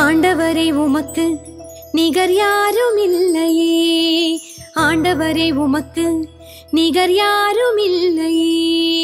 ஆண்டவரே உமக்கு நிகர் யாரும் இல்லையே, ஆண்டவரே உமக்கு நிகர் யாரும் இல்லையே.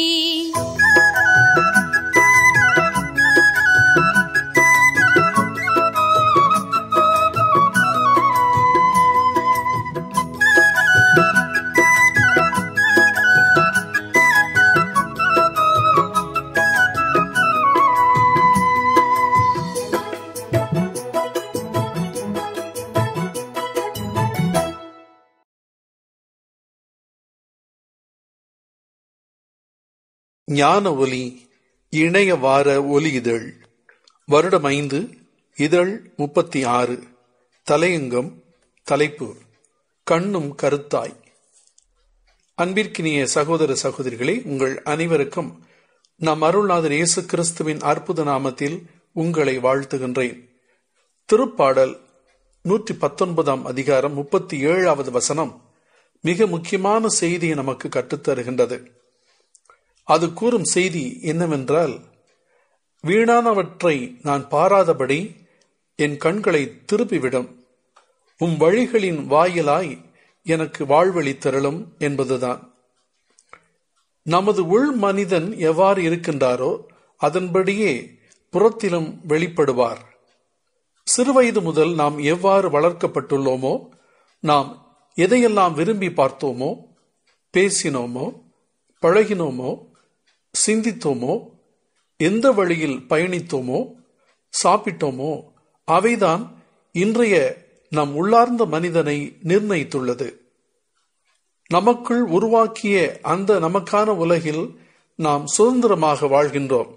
ஞான ஒலி இணைய வார ஒலி இதழ், வருடம் 5, இதழ் 36, தலையங்கம், தலைப்பு கண்ணும் கருத்தாய். அன்பிற்கினிய சகோதர சகோதரிகளே, உங்கள் அனைவருக்கும் நம் அருள்நாதர் இயேசு கிறிஸ்துவின் அற்புத நாமத்தில் உங்களை வாழ்த்துகின்றேன். திருப்பாடல் 119 அதிகாரம் 37வது வசனம் மிக முக்கியமான செய்தியை நமக்கு கற்றுத்தருகின்றது. அது கூறும் செய்தி என்னவென்றால், வீணானவற்றை நான் பாராதபடி என் கண்களை திருப்பிவிடும், உம் வழிகளின் வாயிலாய் எனக்கு வாழ்வளித்தருளும் என்பதுதான். நமது உள் மனிதன் எவ்வாறு இருக்கின்றாரோ அதன்படியே புறத்திலும் வெளிப்படுவார். சிறுவயது முதல் நாம் எவ்வாறு வளர்க்கப்பட்டுள்ளோமோ, நாம் எதையெல்லாம் விரும்பி பார்த்தோமோ, பேசினோமோ, பழகினோமோ, சிந்தித்தோமோ, எந்த வழியில் பயணித்தோமோ, சாப்பிட்டோமோ, அவைதான் இன்றைய நம் உள்ளார்ந்த மனிதனை நிர்ணயித்துள்ளது. நமக்குள் உருவாக்கிய அந்த நமக்கான உலகில் நாம் சுதந்திரமாக வாழ்கின்றோம்.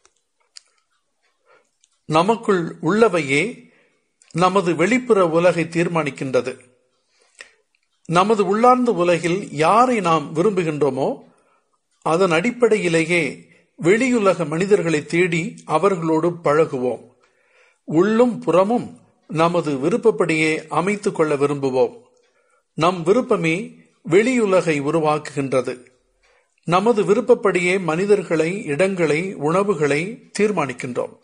நமக்குள் உள்ளவையே நமது வெளிப்புற உலகை தீர்மானிக்கின்றது. நமது உள்ளார்ந்த உலகில் யாரை நாம் விரும்புகின்றோமோ அதன் அடிப்படையிலேயே வெளியுலக மனிதர்களை தேடி அவர்களோடு பழகுவோம். உள்ளும் புறமும் நமது விருப்பப்படியே அமைத்துக் கொள்ள விரும்புவோம். நம் விருப்பமே வெளியுலகை உருவாக்குகின்றது. நமது விருப்பப்படியே மனிதர்களை, இடங்களை, உணவுகளை தீர்மானிக்கின்றோம்.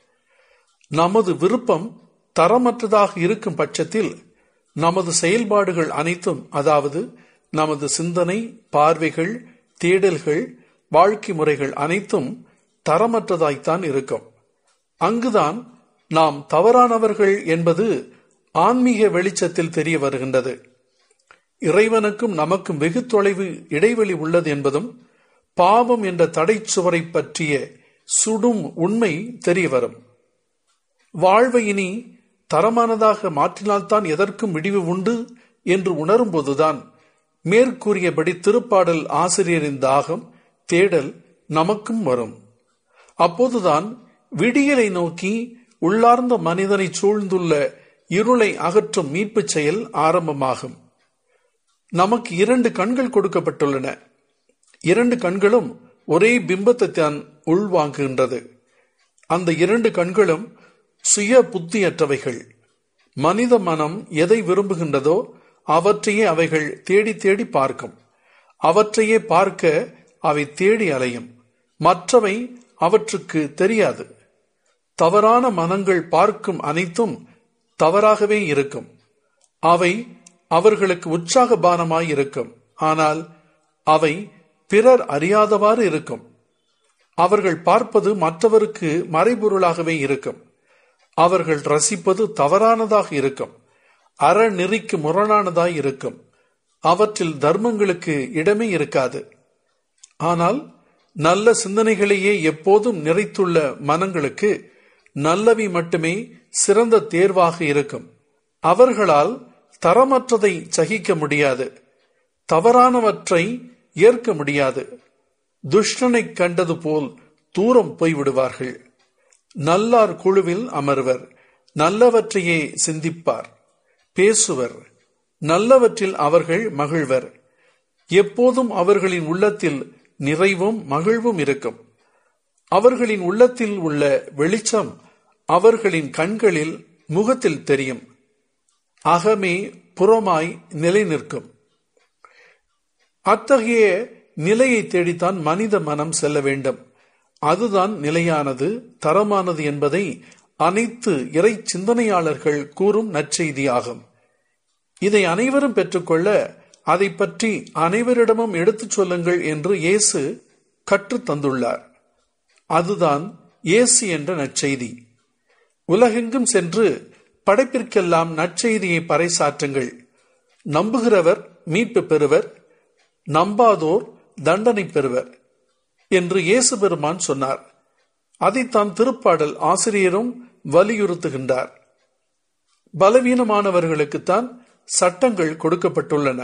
நமது விருப்பம் தரமற்றதாக இருக்கும் பட்சத்தில் நமது செயல்பாடுகள் அனைத்தும், அதாவது நமது சிந்தனை, பார்வைகள், தேடல்கள், வாழ்க்கை முறைகள் அனைத்தும் தரமற்றதாய்த்தான் இருக்கும். அங்குதான் நாம் தவறானவர்கள் என்பது ஆன்மீக வெளிச்சத்தில் தெரிய வருகின்றது. இறைவனுக்கும் நமக்கும் வெகு தொலைவு இடைவெளி உள்ளது என்பதும் பாவம் என்ற தடை சுவரை பற்றிய சுடும் உண்மை தெரிய வரும். வாழ்வை இனி தரமானதாக மாற்றினால்தான் எதற்கும் விடிவு உண்டு என்று உணரும்போதுதான் மேற்கூறியபடி திருப்பாடல் ஆசிரியரின் தாகம், தேடல் நமக்கும் வரும். அப்போதுதான் விடியலை நோக்கி உள்ளார்ந்த மனிதனை சூழ்ந்துள்ள இருளை அகற்றும் மீட்பு செயல் ஆரம்பமாகும். நமக்கு 2 கண்கள் கொடுக்கப்பட்டுள்ளன. 2 கண்களும் ஒரே பிம்பத்தை தான் உள்வாங்குகின்றது. அந்த 2 கண்களும் சுய புத்தியற்றவைகள். மனித மனம் எதை விரும்புகின்றதோ அவற்றையே அவைகள் தேடி தேடி பார்க்கும். அவற்றையே பார்க்க அவை தேடி அலையும். மற்றவை அவற்றுக்கு தெரியாது. தவறான மனங்கள் பார்க்கும் அனைத்தும் தவறாகவே இருக்கும். அவை அவர்களுக்கு உற்சாகபானமாய் இருக்கும். ஆனால் அவை பிறர் அறியாதவாறு இருக்கும். அவர்கள் பார்ப்பது மற்றவருக்கு மறைபொருளாகவே இருக்கும். அவர்கள் ரசிப்பது தவறானதாக இருக்கும். அறநெறிக்கு முரணானதாய் இருக்கும். அவற்றில் தர்மங்களுக்கு இடமே இருக்காது. ஆனால் நல்ல சிந்தனைகளையே எப்போதும் நிறைத்துள்ள மனங்களுக்கு நல்லவை மட்டுமே சிறந்த தேர்வாக இருக்கும். அவர்களால் தரமற்றதை சகிக்க முடியாது. தவறானவற்றை ஏற்க முடியாது. துஷ்டனை கண்டது போல் தூரம் போய்விடுவார்கள். நல்லார் குழுவில் அமர்வர். நல்லவற்றையே சிந்திப்பார், பேசுவர். நல்லவற்றில் அவர்கள் மகிழ்வர். எப்போதும் அவர்களின் உள்ளத்தில் நிறைவும் மகிழ்வும் இருக்கும். அவர்களின் உள்ளத்தில் உள்ள வெளிச்சம் அவர்களின் கண்களில், முகத்தில் தெரியும். அகமே புறமாய் நிலை நிற்கும். அத்தகைய நிலையை தேடித்தான் மனித மனம் செல்ல வேண்டும். அதுதான் நிலையானது, தரமானது என்பதை அனைத்து இறை சிந்தனையாளர்கள் கூறும் நற்செய்தியாகும். இதை அனைவரும் பெற்றுக்கொள்ள அதை பற்றி அனைவரிடமும் எடுத்துச் சொல்லுங்கள் என்று இயேசு கற்றுத் தந்துள்ளார். அதுதான் இயேசு என்ற நற்செய்தி. உலகெங்கும் சென்று படைப்பிற்கெல்லாம் நற்செய்தியை பறைசாற்றுங்கள். நம்புகிறவர் மீட்பு பெறுவர், நம்பாதோர் தண்டனை பெறுவர் என்று இயேசு பெருமான் சொன்னார். அதைத்தான் திருப்பாடல் ஆசிரியரும் வலியுறுத்துகின்றார். பலவீனமானவர்களுக்குத்தான் சட்டங்கள் கொடுக்கப்பட்டுள்ளன.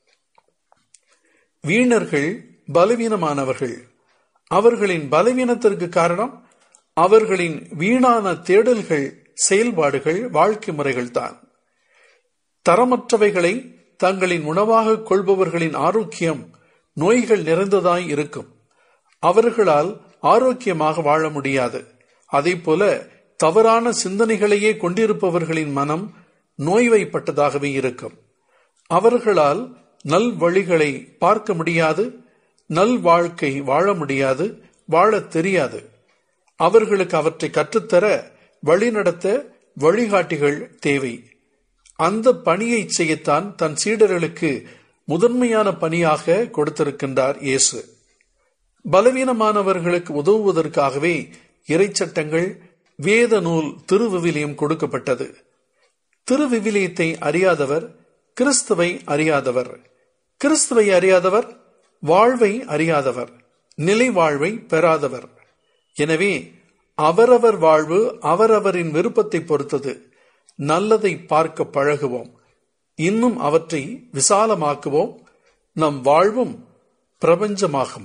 வீணர்கள் பலவீனமானவர்கள். அவர்களின் பலவீனத்திற்கு காரணம் அவர்களின் வீணான தேடல்கள், செயல்பாடுகள், வாழ்க்கை முறைகள் தான். தரமற்றவைகளை தங்களின் உணவாக கொள்பவர்களின் ஆரோக்கியம் நோய்கள் நிறைந்ததாய் இருக்கும். அவர்களால் ஆரோக்கியமாக வாழ முடியாது. அதே போல தவறான சிந்தனைகளையே கொண்டிருப்பவர்களின் மனம் நோய்வாய்ப்பட்டதாகவே இருக்கும். அவர்களால் நல் வழிகளை பார்க்க முடியாது, நல் வாழ்க்கை வாழ முடியாது, வாழத் தெரியாது. அவர்களுக்கு அவற்றை கற்றுத்தர, வழிநடத்த வழிகாட்டிகள் தேவை. அந்த பணியை செய்யத்தான் தன் சீடர்களுக்கு முதன்மையான பணியாக கொடுத்திருக்கின்றார் இயேசு. பலவீனமானவர்களுக்கு உதவுவதற்காகவே இறைச்சட்டங்கள், வேத நூல், திருவிவிலியம் கொடுக்கப்பட்டது. திருவிவிலியத்தை அறியாதவர் கிறிஸ்துவை அறியாதவர். கிறிஸ்துவை அறியாதவர் வாழ்வை அறியாதவர், நிலை வாழ்வை பெறாதவர். எனவே அவரவர் வாழ்வு அவரவரின் விருப்பத்தை பொறுத்தது. நல்லதை பார்க்க பழகுவோம், இன்னும் அவற்றை விசாலமாக்குவோம். நம் வாழ்வும் பிரபஞ்சமாகும்.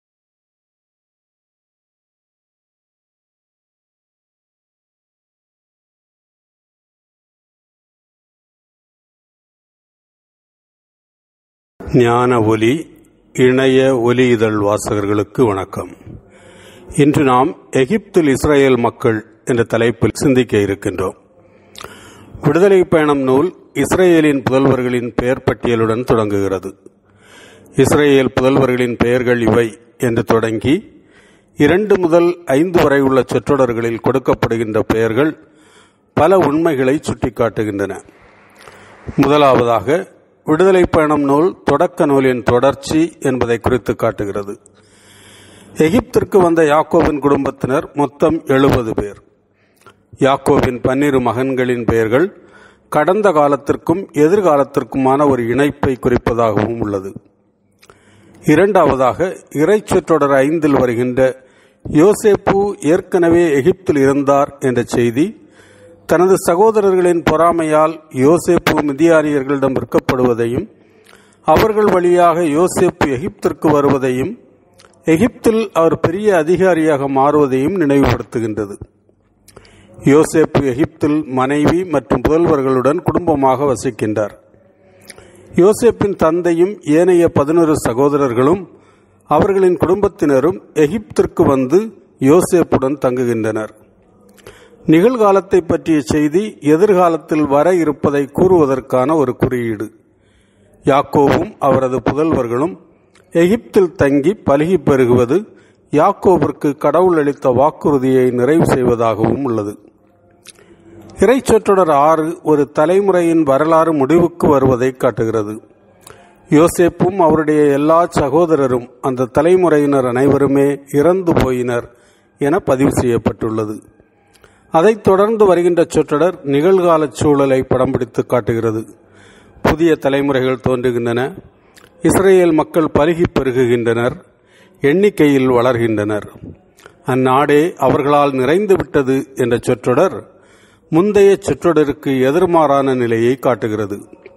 ஞான ஒலி இணைய ஒலி இதழ் வாசகர்களுக்கு வணக்கம். இன்று நாம் எகிப்தில் இஸ்ரேல் மக்கள் என்ற தலைப்பில் சிந்திக்க இருக்கின்றோம். விடுதலை பயணம் நூல் இஸ்ரேலின் புதல்வர்களின் பெயர் பட்டியலுடன் தொடங்குகிறது. இஸ்ரேல் புதல்வர்களின் பெயர்கள் இவை என்று தொடங்கி 2 முதல் 5 வரை உள்ள சொற்றொடர்களில் கொடுக்கப்படுகின்ற பெயர்கள் பல உண்மைகளை சுட்டிக்காட்டுகின்றன. முதலாவதாக, விடுதலை பயணம் நூல் தொடக்க நூலின் தொடர்ச்சி என்பதை குறித்து காட்டுகிறது. எகிப்திற்கு வந்த யாக்கோபின் குடும்பத்தினர் மொத்தம் 70 பேர். யாக்கோபின் 12 மகன்களின் பெயர்கள் கடந்த காலத்திற்கும் எதிர்காலத்திற்குமான ஒரு இணைப்பை குறிப்பதாகவும் உள்ளது. இரண்டாவதாக, இறைச்சொற்றொடர் 5 வருகின்ற யோசேப்பு ஏற்கனவே எகிப்தில் இருந்தார் என்ற செய்தி தனது சகோதரர்களின் பொறாமையால் யோசேப்பு மிதியானியர்களிடம் விற்கப்படுவதையும், அவர்கள் வழியாக யோசேப்பு எகிப்திற்கு வருவதையும், எகிப்தில் அவர் பெரிய அதிகாரியாக மாறுவதையும் நினைவுபடுத்துகின்றது. யோசேப்பு எகிப்தில் மனைவி மற்றும் புதல்வர்களுடன் குடும்பமாக வசிக்கின்றார். யோசேப்பின் தந்தையும் ஏனைய 11 சகோதரர்களும் அவர்களின் குடும்பத்தினரும் எகிப்திற்கு வந்து யோசேப்புடன் தங்குகின்றனர். நிகழ்காலத்தை பற்றிய செய்தி எதிர்காலத்தில் வர இருப்பதை கூறுவதற்கான ஒரு குறியீடு. யாக்கோபும் அவரது புதல்வர்களும் எகிப்தில் தங்கி பலுகி பெருகுவது யாக்கோபிற்கு கடவுள் அளித்த வாக்குறுதியை நிறைவு செய்வதாகவும் உள்ளது. இறைச்சொற்றொடர் 6 ஒரு தலைமுறையின் வரலாறு முடிவுக்கு வருவதை காட்டுகிறது. யோசேப்பும் அவருடைய எல்லா சகோதரரும் அந்த தலைமுறையினர் அனைவருமே இறந்து போயினர் என பதிவு செய்யப்பட்டுள்ளது. அதைத் தொடர்ந்து வருகின்ற சொற்றொடர் நிகழ்கால சூழலை படம் பிடித்து காட்டுகிறது. புதிய தலைமுறைகள் தோன்றுகின்றன. இஸ்ரேல் மக்கள் பலுகி பெருகுகின்றனர், எண்ணிக்கையில் வளர்கின்றனர். அந்நாடே அவர்களால் நிறைந்து விட்டது என்ற சொற்றொடர் முந்தைய சொற்றொடருக்கு எதிர்மாறான நிலையை காட்டுகிறது.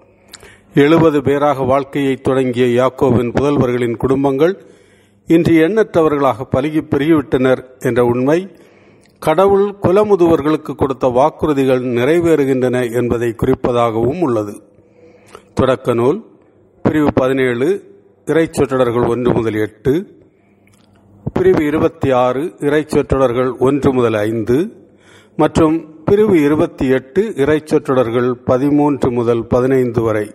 70 பேராக வாழ்க்கையை தொடங்கிய யாக்கோபின் புதல்வர்களின் குடும்பங்கள் இன்று எண்ணற்றவர்களாக பலுகி பெருகிவிட்டனர் என்ற உண்மை கடவுள் குலமுதுவர்களுக்கு கொடுத்த வாக்குறுதிகள் நிறைவேறுகின்றன என்பதை குறிப்பதாகவும் உள்ளது. தொடக்க நூல் பிரிவு 17 இறைச்சொற்றொடர்கள் 1 முதல் 8, பிரிவு 26 இறைச்சொற்றொடர்கள் 1 முதல் 5 மற்றும் பிரிவு 28 இறைச்சொற்றொடர்கள் 13 முதல் 15 வரை.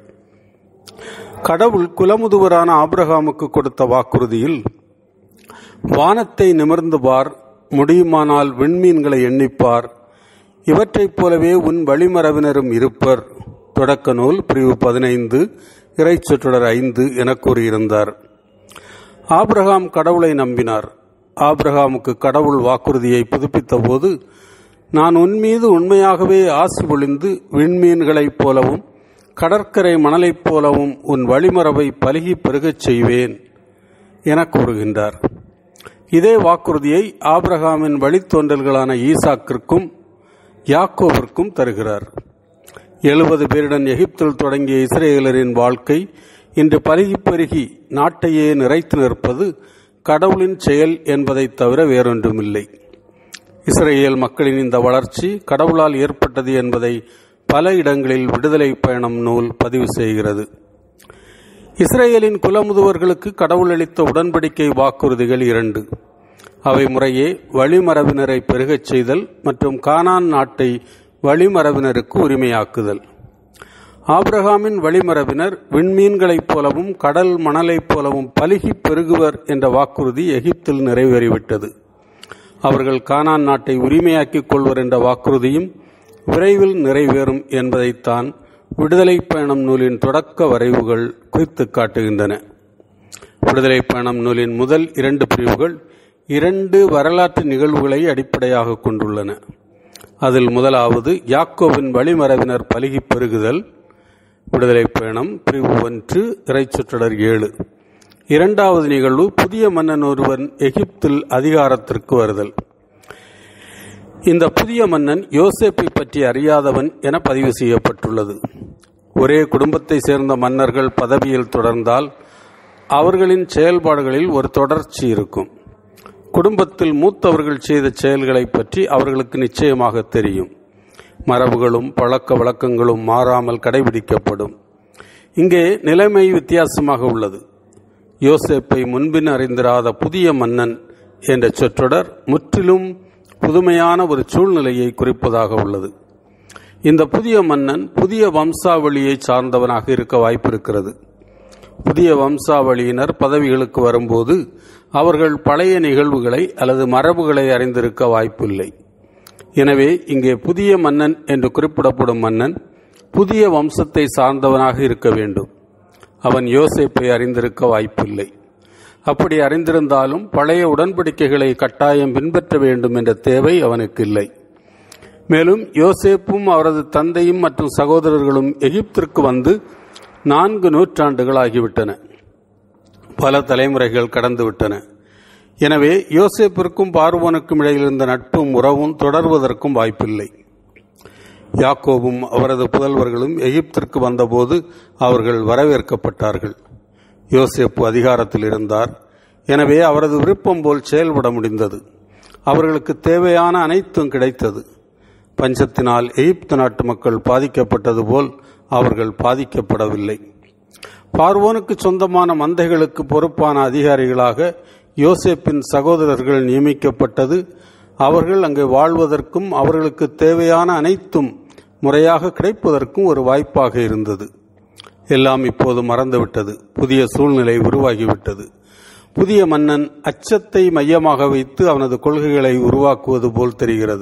கடவுள் குலமுதுவரான ஆபிரகாமுக்கு கொடுத்த வாக்குறுதியில், வானத்தை நிமிர்ந்து பார், முடியுமானால் விண்மீன்களை எண்ணிப்பார், இவற்றைப் போலவே உன் வழிமரபினரும் இருப்பர். தொடக்க நூல் பிரிவு 15 இறைச்சொற்றொடர் 5 என கூறியிருந்தார். ஆபிரகாம் கடவுளை நம்பினார். ஆபிரகாமுக்கு கடவுள் வாக்குறுதியை புதுப்பித்த போது, நான் உன்மீது உண்மையாகவே ஆசி பொழிந்து விண்மீன்களைப் போலவும் கடற்கரை மணலைப் போலவும் உன் வழிமரபை பலுகி பெருகச் செய்வேன் என கூறுகின்றார். இதே வாக்குறுதியை ஆபிரகாமின் வழித்தோன்றல்களான ஈசாக்கிற்கும் யாக்கோபிற்கும் தருகிறார். 70 பேருடன் எகிப்தில் தொடங்கிய இஸ்ரேலரின் வாழ்க்கை இன்று பலுகி பெருகி நாட்டையே நிறைத்து நிற்பது கடவுளின் செயல் என்பதை தவிர வேறொன்றுமில்லை. இஸ்ரேல் மக்களின் இந்த வளர்ச்சி கடவுளால் ஏற்பட்டது என்பதை பல இடங்களில் விடுதலை பயணம் நூல் பதிவு செய்கிறது. இஸ்ரேலின் குலமுதுவர்களுக்கு கடவுள் அளித்த உடன்படிக்கை வாக்குறுதிகள் 2. அவை முறையே வழிமரபினரை பெருகச் செய்தல் மற்றும் கானான் நாட்டை வழிமரபினருக்கு உரிமையாக்குதல். ஆபிரகாமின் வழிமரபினர் விண்மீன்களைப் போலவும் கடல் மணலைப் போலவும் பலுகி பெருகுவர் என்ற வாக்குறுதி எகிப்தில் நிறைவேறிவிட்டது. அவர்கள் கானான் நாட்டை உரிமையாக்கிக் கொள்வர் என்ற வாக்குறுதியும் விரைவில் நிறைவேறும் என்பதைத்தான் விடுதலை பயணம் நூலின் தொடக்க வரைவுகள் குறித்து காட்டுகின்றன. விடுதலை பயணம் நூலின் முதல் 2 பிரிவுகள் 2 வரலாற்று நிகழ்வுகளை அடிப்படையாக கொண்டுள்ளன. அதில் முதலாவது யாக்கோபின் வழிமரபினர் பலுகி பெருகுதல், விடுதலை பயணம் பிரிவு 1 இறைச்சொற்றொடர் 7. இரண்டாவது நிகழ்வு புதிய மன்னன் ஒருவன் எகிப்தில் அதிகாரத்திற்கு வருதல். இந்த புதிய மன்னன் யோசேப்பை பற்றி அறியாதவன் என பதிவு செய்யப்பட்டுள்ளது. ஒரே குடும்பத்தை சேர்ந்த மன்னர்கள் பதவியில் தொடர்ந்தால் அவர்களின் செயல்பாடுகளில் ஒரு தொடர்ச்சி இருக்கும். குடும்பத்தில் மூத்தவர்கள் செய்த செயல்களை பற்றி அவர்களுக்கு நிச்சயமாக தெரியும். மரபுகளும் பழக்க வழக்கங்களும் மாறாமல் கடைபிடிக்கப்படும். இங்கே நிலைமை வித்தியாசமாக உள்ளது. யோசேப்பை முன்பின் அறிந்திராத புதிய மன்னன் என்ற சொற்றொடர் முற்றிலும் புதுமையான ஒரு சூழ்நிலையை குறிப்பதாக உள்ளது. இந்த புதிய மன்னன் புதிய வம்சாவளியை சார்ந்தவனாக இருக்க வாய்ப்பிருக்கிறது. புதிய வம்சாவளியினர் பதவிகளுக்கு வரும்போது அவர்கள் பழைய நிகழ்வுகளை அல்லது மரபுகளை அறிந்திருக்க வாய்ப்பில்லை. எனவே இங்கே புதிய மன்னன் என்று குறிப்பிடப்படும் மன்னன் புதிய வம்சத்தை சார்ந்தவனாக இருக்க வேண்டும். அவன் யோசேப்பை அறிந்திருக்க வாய்ப்பில்லை. அப்படி அறிந்திருந்தாலும் பழைய உடன்படிக்கைகளை கட்டாயம் பின்பற்ற வேண்டும் என்ற தேவை அவனுக்கு இல்லை. மேலும் யோசேப்பும் அவரது தந்தையும் மற்றும் சகோதரர்களும் எகிப்திற்கு வந்து 4 நூற்றாண்டுகள் ஆகிவிட்டன. பல தலைமுறைகள் கடந்துவிட்டன. எனவே யோசேப்பிற்கும் பார்வோனுக்கும் இடையில் இருந்த நட்பும் உறவும் தொடர்வதற்கும் வாய்ப்பில்லை. யாக்கோபும் அவரது புதல்வர்களும் எகிப்திற்கு வந்தபோது அவர்கள் வரவேற்கப்பட்டார்கள். யோசேப்பு அதிகாரத்தில் இருந்தார். எனவே அவரது விருப்பம் போல் செயல்பட முடிந்தது. அவர்களுக்கு தேவையான அனைத்தும் கிடைத்தது. பஞ்சத்தினால் எகிப்து நாட்டு மக்கள் பாதிக்கப்பட்டது போல் அவர்கள் பாதிக்கப்படவில்லை. பார்வோனுக்கு சொந்தமான மந்தைகளுக்கு பொறுப்பான அதிகாரிகளாக யோசேப்பின் சகோதரர்கள் நியமிக்கப்பட்டது அவர்கள் அங்கே வாழ்வதற்கும் அவர்களுக்கு தேவையான அனைத்தும் முறையாக கிடைப்பதற்கும் ஒரு வாய்ப்பாக இருந்தது. எல்லாம் இப்போது மறந்துவிட்டது. புதிய சூழ்நிலை உருவாகிவிட்டது. புதிய மன்னன் அச்சத்தை மையமாக வைத்து அவனது கொள்கைகளை உருவாக்குவது போல் தெரிகிறது.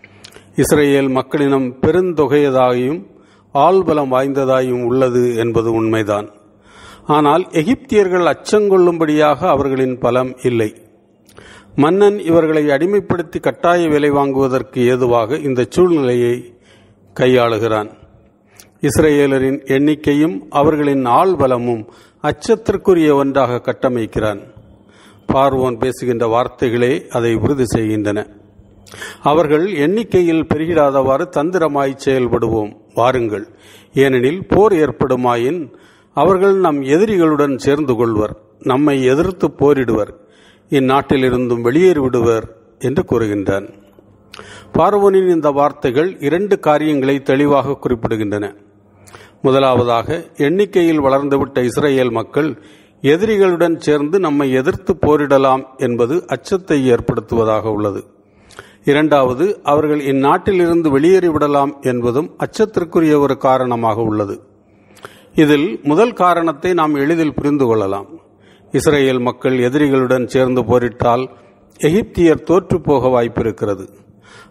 இஸ்ரேல் மக்களினம் பெருந்தொகையதாயும் ஆள்பலம் வாய்ந்ததாயும் உள்ளது என்பது உண்மைதான். ஆனால் எகிப்தியர்கள் அச்சங்கொள்ளும்படியாக அவர்களின் பலம் இல்லை. மன்னன் இவர்களை அடிமைப்படுத்தி கட்டாய வேலை வாங்குவதற்கு ஏதுவாக இந்த சூழ்நிலையை கையாளுகிறான். இஸ்ரேலரின் எண்ணிக்கையும் அவர்களின் ஆள்பலமும் அச்சத்திற்குரிய ஒன்றாக கட்டமைக்கிறான். பார்வோன் பேசுகின்ற வார்த்தைகளே அதை உறுதி செய்கின்றன. அவர்கள் எண்ணிக்கையில் பெருகிடாதவாறு தந்திரமாய் செயல்படுவோம் வாருங்கள். ஏனெனில் போர் ஏற்படுமாயின் அவர்கள் நம் எதிரிகளுடன் சேர்ந்து கொள்வர், நம்மை எதிர்த்து போரிடுவர், இந்நாட்டிலிருந்தும் வெளியேறிவிடுவர் என்று கூறுகின்றான். பார்வோனின் இந்த வார்த்தைகள் 2 காரியங்களை தெளிவாக குறிப்பிடுகின்றன. முதலாவதாக, எண்ணிக்கையில் வளர்ந்துவிட்ட இஸ்ரேல் மக்கள் எதிரிகளுடன் சேர்ந்து நம்மை எதிர்த்து போரிடலாம் என்பது அச்சத்தை ஏற்படுத்துவதாக உள்ளது. இரண்டாவது, அவர்கள் இந்நாட்டிலிருந்து வெளியேறிவிடலாம் என்பதும் அச்சத்திற்குரிய ஒரு காரணமாக உள்ளது. இதில் முதல் காரணத்தை நாம் எளிதில் புரிந்து கொள்ளலாம். இஸ்ரேல் மக்கள் எதிரிகளுடன் சேர்ந்து போரிட்டால் எகிப்தியர் தோற்று போக வாய்ப்பிருக்கிறது.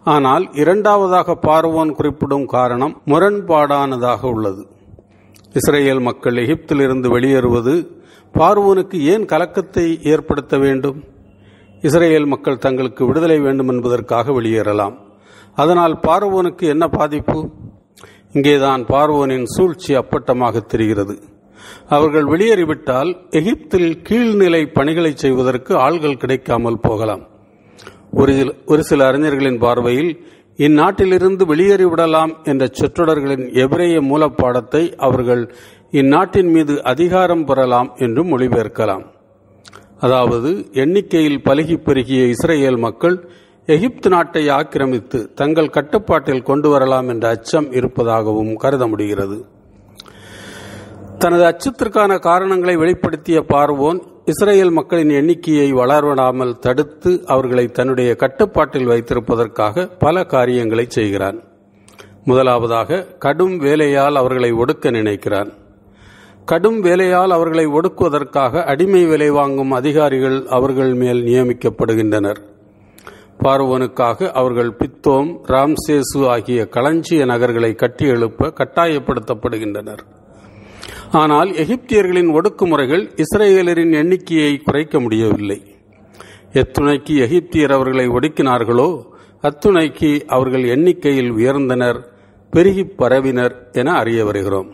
ஆனால் இரண்டாவதாக பார்வோன் குறிப்பிடும் காரணம் முரண்பாடானதாக உள்ளது. இஸ்ரேல் மக்கள் எகிப்திலிருந்து வெளியேறுவது பார்வோனுக்கு ஏன் கலக்கத்தை ஏற்படுத்த வேண்டும்? இஸ்ரேல் மக்கள் தங்களுக்கு விடுதலை வேண்டும் என்பதற்காக வெளியேறலாம். அதனால் பார்வோனுக்கு என்ன பாதிப்பு? இங்கேதான் பார்வோனின் சூழ்ச்சி அப்பட்டமாக தெரிகிறது. அவர்கள் வெளியேறிவிட்டால் எகிப்தில் கீழ்நிலை பணிகளை செய்வதற்கு ஆள்கள் கிடைக்காமல் போகலாம். ஒரு சில அறிஞர்களின் பார்வையில் இந்நாட்டிலிருந்து வெளியேறிவிடலாம் என்ற சொற்றொடர்களின் எபிரேய மூலப்பாடத்தை அவர்கள் இந்நாட்டின் மீது அதிகாரம் பெறலாம் என்று மொழிபெயர்க்கலாம். அதாவது, எண்ணிக்கையில் பலுகி பெருகிய இஸ்ரேல் மக்கள் எகிப்து நாட்டை ஆக்கிரமித்து தங்கள் கட்டுப்பாட்டில் கொண்டு வரலாம் என்ற அச்சம் இருப்பதாகவும் கருத முடிகிறது. தனது அச்சத்திற்கான காரணங்களை வெளிப்படுத்திய பார்வோன் இஸ்ரேல் மக்களின் எண்ணிக்கையை வளரவிடாமல் தடுத்து அவர்களை தன்னுடைய கட்டுப்பாட்டில் வைத்திருப்பதற்காக பல காரியங்களை செய்கிறான். முதலாவதாக, கடும் வேலையால் அவர்களை ஒடுக்க நினைக்கிறான். கடும் வேலையால் அவர்களை ஒடுக்குவதற்காக அடிமை வேலை வாங்கும் அதிகாரிகள் அவர்கள் மேல் நியமிக்கப்படுகின்றனர். பார்வோனுக்காக அவர்கள் பித்தோம், ராம்சேசு ஆகிய களஞ்சிய நகர்களை கட்டியெழுப்ப கட்டாயப்படுத்தப்படுகின்றனர். ஆனால் எகிப்தியர்களின் ஒடுக்குமுறைகள் இஸ்ரேலரின் எண்ணிக்கையை குறைக்க முடியவில்லை. எத்துணைக்கு எகிப்தியர் அவர்களை ஒடுக்கினார்களோ அத்துணைக்கு அவர்கள் எண்ணிக்கையில் உயர்ந்தனர், பெருகி பரவினர் என அறிய வருகிறோம்.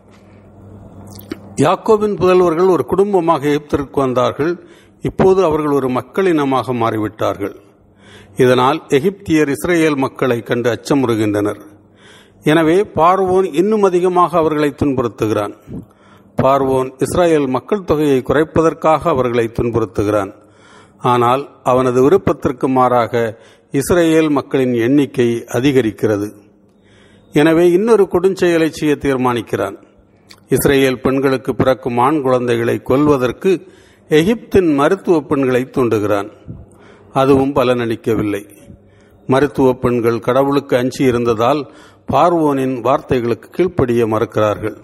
யாக்கோபின் புதல்வர்கள் ஒரு குடும்பமாக எகிப்திற்கு வந்தார்கள். இப்போது அவர்கள் ஒரு மக்களினமாக மாறிவிட்டார்கள். இதனால் எகிப்தியர் இஸ்ரேல் மக்களை கண்டு அச்சமுறுகின்றனர். எனவே பார்வோன் இன்னும் அதிகமாக அவர்களை துன்புறுத்துகிறான். பார்வோன் இஸ்ரேல் மக்கள் தொகையை குறைப்பதற்காக அவர்களை துன்புறுத்துகிறான். ஆனால் அவனது விருப்பத்திற்கு மாறாக இஸ்ரேல் மக்களின் எண்ணிக்கை அதிகரிக்கிறது. எனவே இன்னொரு கொடுஞ்செயலை செய்ய தீர்மானிக்கிறான். இஸ்ரேல் பெண்களுக்கு பிறக்கும் ஆண் குழந்தைகளை கொல்வதற்கு எகிப்தின் மருத்துவ பெண்களை தூண்டுகிறான். அதுவும் பலனளிக்கவில்லை. மருத்துவ பெண்கள் கடவுளுக்கு அஞ்சி இருந்ததால் பார்வோனின் வார்த்தைகளுக்கு கீழ்ப்படிய மறுக்கிறார்கள்.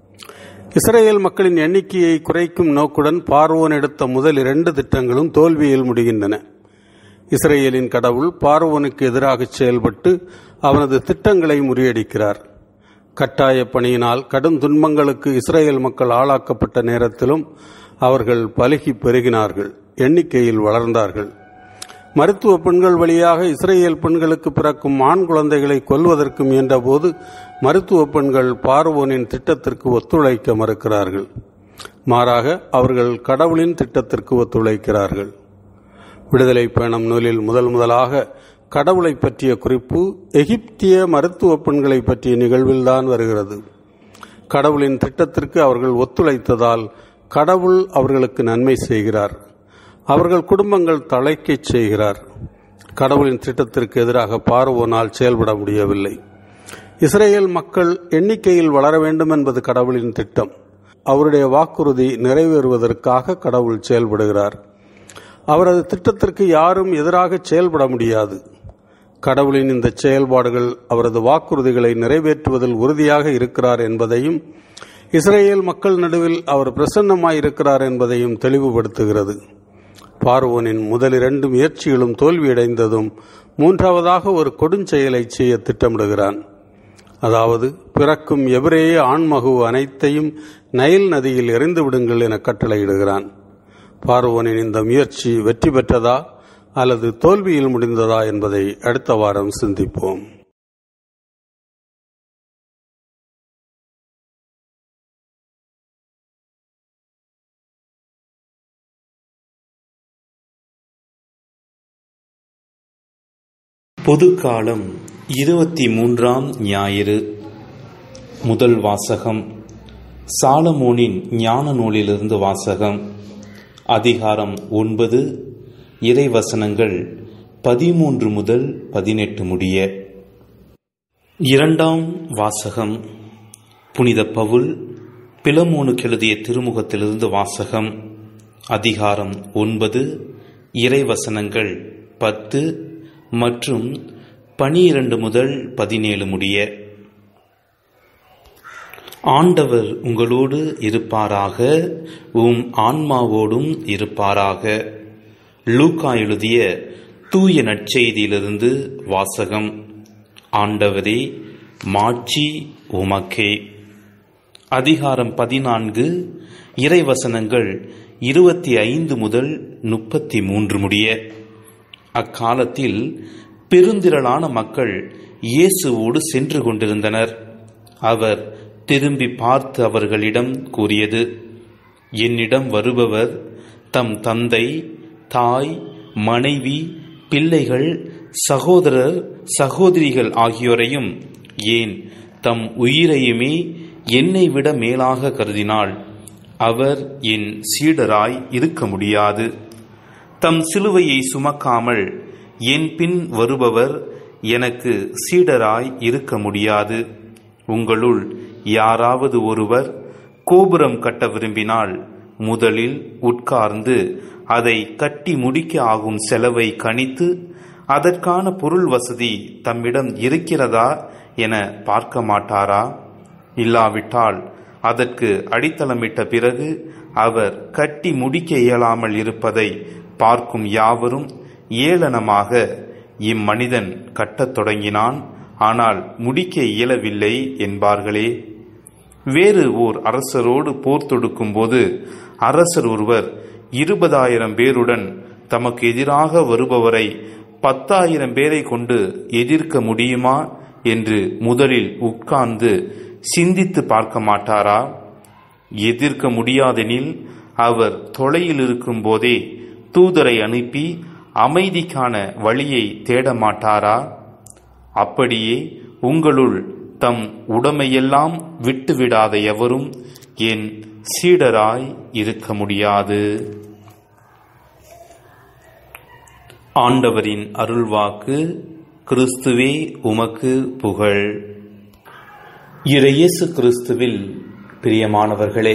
இஸ்ரேல் மக்களின் எண்ணிக்கையை குறைக்கும் நோக்குடன் பார்வோன் எடுத்த முதல் 2 திட்டங்களும் தோல்வியில் முடிகின்றன. இஸ்ரேலின் கடவுள் பார்வோனுக்கு எதிராக செயல்பட்டு அவனது திட்டங்களை முறியடிக்கிறார். கட்டாய பணியினால் கடும் துன்பங்களுக்கு இஸ்ரேல் மக்கள் ஆளாக்கப்பட்ட நேரத்திலும் அவர்கள் பலுகி பெருகினார்கள், எண்ணிக்கையில் வளர்ந்தார்கள். மருத்துவ பெண்கள் வழியாக இஸ்ரேல் பெண்களுக்கு பிறக்கும் ஆண் குழந்தைகளை கொல்வதற்கு முயன்றபோது மருத்துவ பெண்கள் பார்வோனின் திட்டத்திற்கு ஒத்துழைக்க மறுக்கிறார்கள். மாறாக அவர்கள் கடவுளின் திட்டத்திற்கு ஒத்துழைக்கிறார்கள். விடுதலை பயணம் நூலில் முதலாக கடவுளை பற்றிய குறிப்பு எகிப்திய மருத்துவ பெண்களை பற்றிய நிகழ்வில்தான் வருகிறது. கடவுளின் திட்டத்திற்கு அவர்கள் ஒத்துழைத்ததால் கடவுள் அவர்களுக்கு நன்மை செய்கிறார். அவர்கள் குடும்பங்கள் தழைக்கச் செய்கிறார். கடவுளின் திட்டத்திற்கு எதிராக பார்வோனால் செயல்பட முடியவில்லை. இஸ்ரேல் மக்கள் எண்ணிக்கையில் வளர வேண்டும் என்பது கடவுளின் திட்டம். அவருடைய வாக்குறுதி நிறைவேறுவதற்காக கடவுள் செயல்படுகிறார். அவரது திட்டத்திற்கு யாரும் எதிராக செயல்பட முடியாது. கடவுளின் இந்த செயல்பாடுகள் அவரது வாக்குறுதிகளை நிறைவேற்றுவதில் உறுதியாக இருக்கிறார் என்பதையும் இஸ்ரேல் மக்கள் நடுவில் அவர் பிரசன்னமாயிருக்கிறார் என்பதையும் தெளிவுபடுத்துகிறது. பார்வோனின் முதல் 2 முயற்சிகளும் தோல்வியடைந்ததும் மூன்றாவதாக ஒரு கொடுஞ்செயலை செய்ய திட்டமிடுகிறான். அதாவது, பிறக்கும் எபிரேய ஆண்மகு அனைத்தையும் நைல் நதியில் எறிந்து விடுங்கள் என கட்டளையிடுகிறான். பார்வோனின் இந்த முயற்சி வெற்றி பெற்றதா அல்லது தோல்வியில் முடிந்ததா என்பதை அடுத்த வாரம் சிந்திப்போம். பொதுக்காலம் 23ஆம் ஞாயிறு. முதல் வாசகம் சாலமோனின் ஞான நூலிலிருந்து வாசகம். அதிகாரம் 9, இறைவசனங்கள் 13 முதல் 18 முடிய. 2ஆம் வாசகம் புனித பவுல் பிலமோனுக்கு எழுதிய திருமுகத்திலிருந்து வாசகம். அதிகாரம் 9, இறைவசனங்கள் 10 மற்றும் 12 முதல் 17 முடிய. ஆண்டவர் உங்களோடு இருப்பாராக, உம் ஆன்மாவோடும் இருப்பாராக. லூக்கா எழுதிய தூய நற்செய்தியிலிருந்து வாசகம். ஆண்டவரே, மாட்சி உமக்கே. அதிகாரம் 14, இறைவசனங்கள் 25 முதல் 33 முடிய. அக்காலத்தில் பெருந்திரளான மக்கள் இயேசுவோடு சென்று கொண்டிருந்தனர். அவர் திரும்பி பார்த்து அவர்களிடம் கூறியது: என்னிடம் வருபவர் தம் தந்தை, தாய், மனைவி, பிள்ளைகள், சகோதரர், சகோதரிகள் ஆகியோரையும், ஏன் தம் உயிரையுமே என்னை விட மேலாக கருதினால் அவர் என் சீடராய் இருக்க முடியாது. தம் சிலுவையை சுமக்காமல் என் பின் வருபவர் எனக்கு சீடராய் இருக்க முடியாது. உங்களுள் யாராவது ஒருவர் கோபுரம் கட்ட விரும்பினால் முதலில் உட்கார்ந்து அதை கட்டி முடிக்க ஆகும் செலவை கணித்து அதற்கான பொருள் வசதி தம்மிடம் இருக்கிறதா என பார்க்க மாட்டாரா? இல்லாவிட்டால் அதற்கு அடித்தளமிட்ட பிறகு அவர் கட்டி முடிக்க இயலாமல் இருப்பதை பார்க்கும் யாவரும் ஏளனமாக, இம்மனிதன் கட்டத் தொடங்கினான், ஆனால் முடிக்க இயலவில்லை என்பார்களே. வேறு ஓர் அரசரோடு போர் தொடுக்கும் போது அரசர் ஒருவர் 20,000 பேருடன் தமக்கு எதிராக வருபவரை 10,000 பேரை கொண்டு எதிர்க்க முடியுமா என்று முதலில் உட்கார்ந்து சிந்தித்து பார்க்க மாட்டாரா? எதிர்க்க முடியாதெனில் அவர் தொலையில் இருக்கும் போதே தூதரை அனுப்பி அமைதிக்கான வழியை தேட மாட்டாரா? அப்படியே உங்களுள் தம் உடைமையெல்லாம் விட்டுவிடாத எவரும் என் சீடராய் இருக்க முடியாது. ஆண்டவரின் அருள்வாக்கு. கிறிஸ்துவே உமக்கு புகழ். இயேசு கிறிஸ்துவில் பிரியமானவர்களே,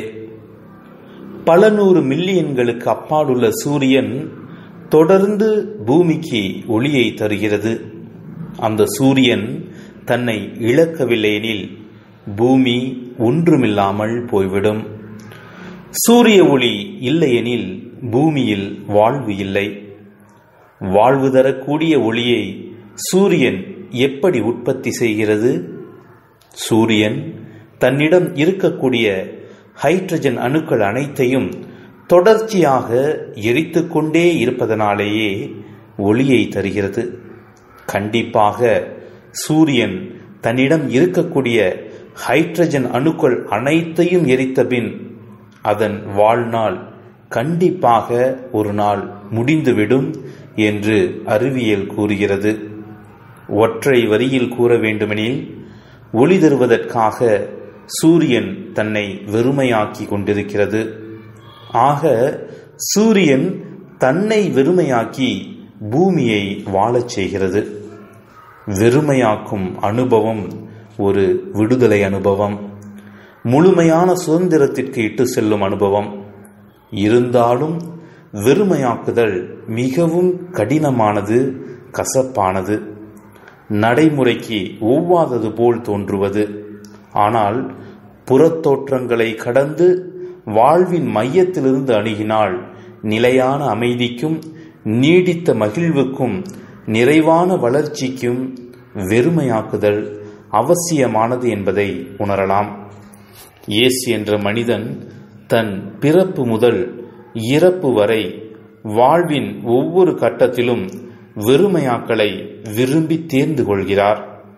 பல 100 மில்லியன்களுக்கு அப்பாலுள்ள சூரியன் தொடர்ந்து பூமிக்கு ஒளியை தருகிறது. அந்த சூரியன் தன்னை இழக்கவில்லையெனில் பூமி ஒன்றுமில்லாமல் போய்விடும். சூரிய ஒளி இல்லையெனில் பூமியில் வாழ்வு இல்லை. வாழ்வு தரக்கூடிய ஒளியை சூரியன் எப்படி உற்பத்தி செய்கிறது? சூரியன் தன்னிடம் இருக்கக்கூடிய ஹைட்ரஜன் அணுக்கள் அனைத்தையும் தொடர்ச்சியாக எரித்துக் கொண்டே இருப்பதனாலேயே ஒளியை தருகிறது. கண்டிப்பாக சூரியன் தன்னிடம் இருக்கக்கூடிய ஹைட்ரஜன் அணுக்கள் அனைத்தையும் எரித்தபின் அதன் வாழ்நாள் கண்டிப்பாக ஒரு நாள் முடிந்துவிடும் என்று அறிவியல் கூறுகிறது. ஒற்றை வரியில் கூற வேண்டுமெனில், ஒளி தருவதற்காக சூரியன் தன்னை வெறுமையாக்கி கொண்டிருக்கிறது. ஆக சூரியன் தன்னை வெறுமையாக்கி பூமியை வாழச் செய்கிறது. வெறுமையாக்கும் அனுபவம் ஒரு விடுதலை அனுபவம், முழுமையான சுதந்திரத்திற்கு இட்டு செல்லும் அனுபவம். இருந்தாலும் வெறுமையாக்குதல் மிகவும் கடினமானது, கசப்பானது, நடைமுறைக்கு ஒவ்வாதது போல் தோன்றுவது. ஆனால் புறத்தோற்றங்களை கடந்து வாழ்வின் மையத்திலிருந்து அணுகினால் நிலையான அமைதிக்கும் நீடித்த மகிழ்வுக்கும் நிறைவான வளர்ச்சிக்கும் வெறுமையாக்குதல் அவசியமானது என்பதை உணரலாம். இயேசு என்ற மனிதன் தன் பிறப்பு முதல் இறப்பு வரை வாழ்வின் ஒவ்வொரு கட்டத்திலும் வெறுமையாக்கலை விரும்பி தேர்ந்து கொள்கிறார்.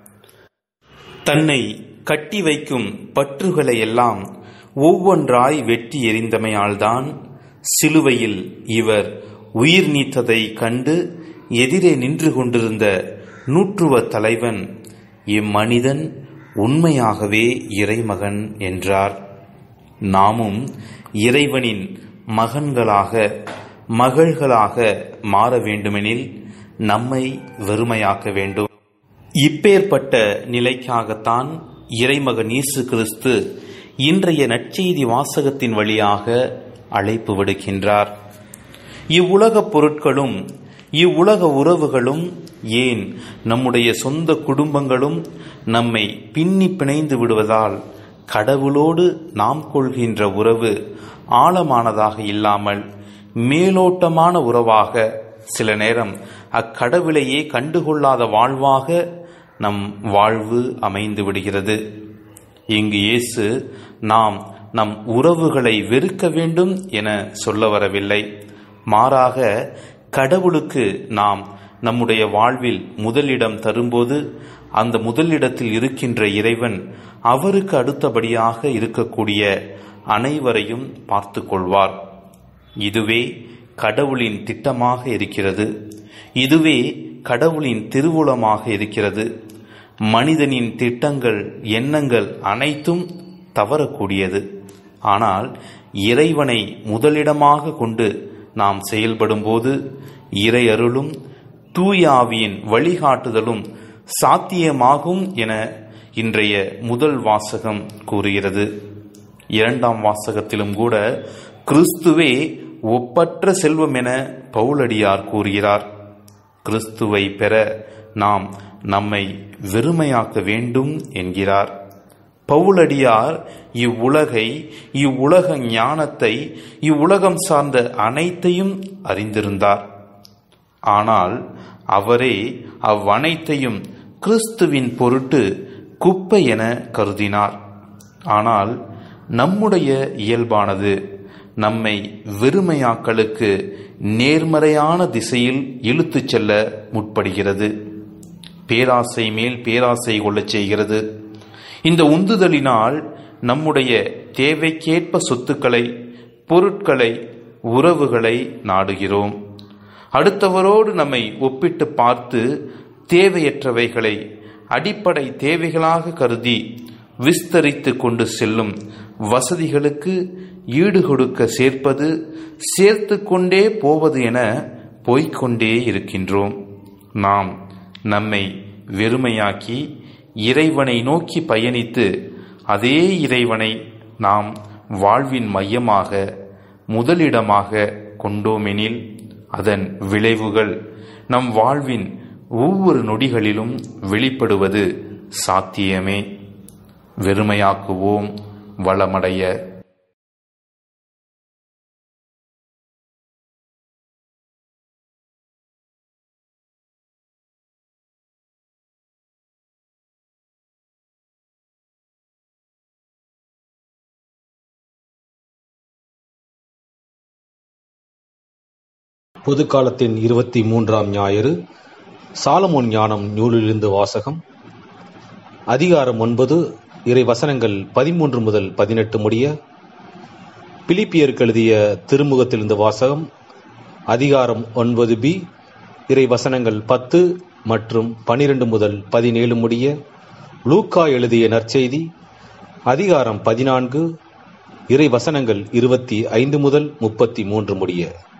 தன்னை கட்டி வைக்கும் பற்றுகளை எல்லாம் ஒவ்வொன்றாய் வெட்டி எறிந்தமையால்தான் சிலுவையில் இவர் உயிர் நீத்ததை கண்டு எதிரே நின்று கொண்டிருந்த நூற்றுவ தலைவன், இம்மனிதன் உண்மையாகவே இறைமகன் என்றார். நாமும் இறைவனின் மகன்களாக மகள்களாக மாற வேண்டுமெனில் நம்மை வெறுமையாக்க வேண்டும். இப்பேற்பட்ட நிலைக்காகத்தான் இறைமகன் இயேசு கிறிஸ்து இன்றைய நற்செய்தி வாசகத்தின் வழியாக அழைப்பு விடுக்கின்றார். இவ்வுலகப் பொருட்களும் இவ்வுலக உறவுகளும், ஏன் நம்முடைய சொந்த குடும்பங்களும் நம்மை பின்னி பிணைந்து விடுவதால் கடவுளோடு நாம் கொள்கின்ற உறவு ஆழமானதாக இல்லாமல் மேலோட்டமான உறவாக சில நேரம் அக்கடவுளையே கண்டுகொள்ளாத வாழ்வாக நம் வாழ்வு அமைந்து விடுகிறது. இங்கு இயேசு நாம் நம் உறவுகளை வெறுக்க வேண்டும் என சொல்ல வரவில்லை. மாறாக கடவுளுக்கு நாம் நம்முடைய வாழ்வில் முதலிடம் தரும்போது அந்த முதலிடத்தில் இருக்கின்ற இறைவன் அவருக்கு அடுத்தபடியாக இருக்கக்கூடிய அனைவரையும் பார்த்து கொள்வார். இதுவே கடவுளின் திட்டமாக இருக்கிறது. இதுவே கடவுளின் திருவுளமாக இருக்கிறது. மனிதனின் திட்டங்கள், எண்ணங்கள் அனைத்தும் தவறக்கூடியது. ஆனால் இறைவனை முதலிடமாக கொண்டு நாம் செயல்படும் போது இறை அருளும் தூய ஆவியின் வழிகாட்டுதலும் சாத்தியமாகும் என இன்றைய முதல் வாசகம் கூறுகிறது. இரண்டாம் வாசகத்திலும் கூட கிறிஸ்துவே ஒப்பற்ற செல்வம் என பவுலடியார் கூறுகிறார். கிறிஸ்துவை பெற நாம் நம்மை வெறுமையாக்க வேண்டும் என்கிறார். பவுலடியார் இவ்வுலகை, இவ்வுலக ஞானத்தை, இவ்வுலகம் சார்ந்த அனைத்தையும் அறிந்திருந்தார். ஆனால் அவரே அவ்வனைத்தையும் கிறிஸ்துவின் பொருட்டு குப்பை என கருதினார். ஆனால் நம்முடைய இயல்பானது நம்மை வெறுமையாக்கலுக்கு நேர்மறையான திசையில் இழுத்துச் செல்ல முற்படுகிறது. பேராசை மேல் பேராசை கொள்ளச் செய்கிறது. இந்த உந்துதலினால் நம்முடைய தேவைக்கேற்ப சொத்துக்களை, பொருட்களை, உறவுகளை நாடுகிறோம். அடுத்தவரோடு நம்மை ஒப்பிட்டு பார்த்து தேவையற்றவைகளை அடிப்படை தேவைகளாக கருதி விஸ்தரித்து கொண்டு செல்லும் வசதிகளுக்கு ஈடு கொடுக்க சேர்ப்பது, சேர்த்து கொண்டே போவது என போய்கொண்டே இருக்கின்றோம். நாம் நம்மை வெறுமையாக்கி இறைவனை நோக்கி பயணித்து அதே இறைவனை நாம் வாழ்வின் மையமாக, முதலிடமாக கொண்டோமெனில் அதன் விளைவுகள் நம் வாழ்வின் ஒவ்வொரு நொடிகளிலும் வெளிப்படுவது சாத்தியமே. வெறுமையாக்குவோம் வளமடைய. பொதுக்காலத்தின் 23ஆம் ஞாயிறு சாலமோன் ஞானம் நூலிலிருந்து வாசகம். அதிகாரம் 9, இறை வசனங்கள் 13 முதல் 18 முடிய. பிலிப்பியருக்கு எழுதிய திருமுகத்திலிருந்து வாசகம். அதிகாரம் 9b, இறை வசனங்கள் 10 மற்றும் 12 முதல் 17 முடிய. லூக்கா எழுதிய நற்செய்தி அதிகாரம் 14, இறை வசனங்கள் 25 முதல் 33 முடிய.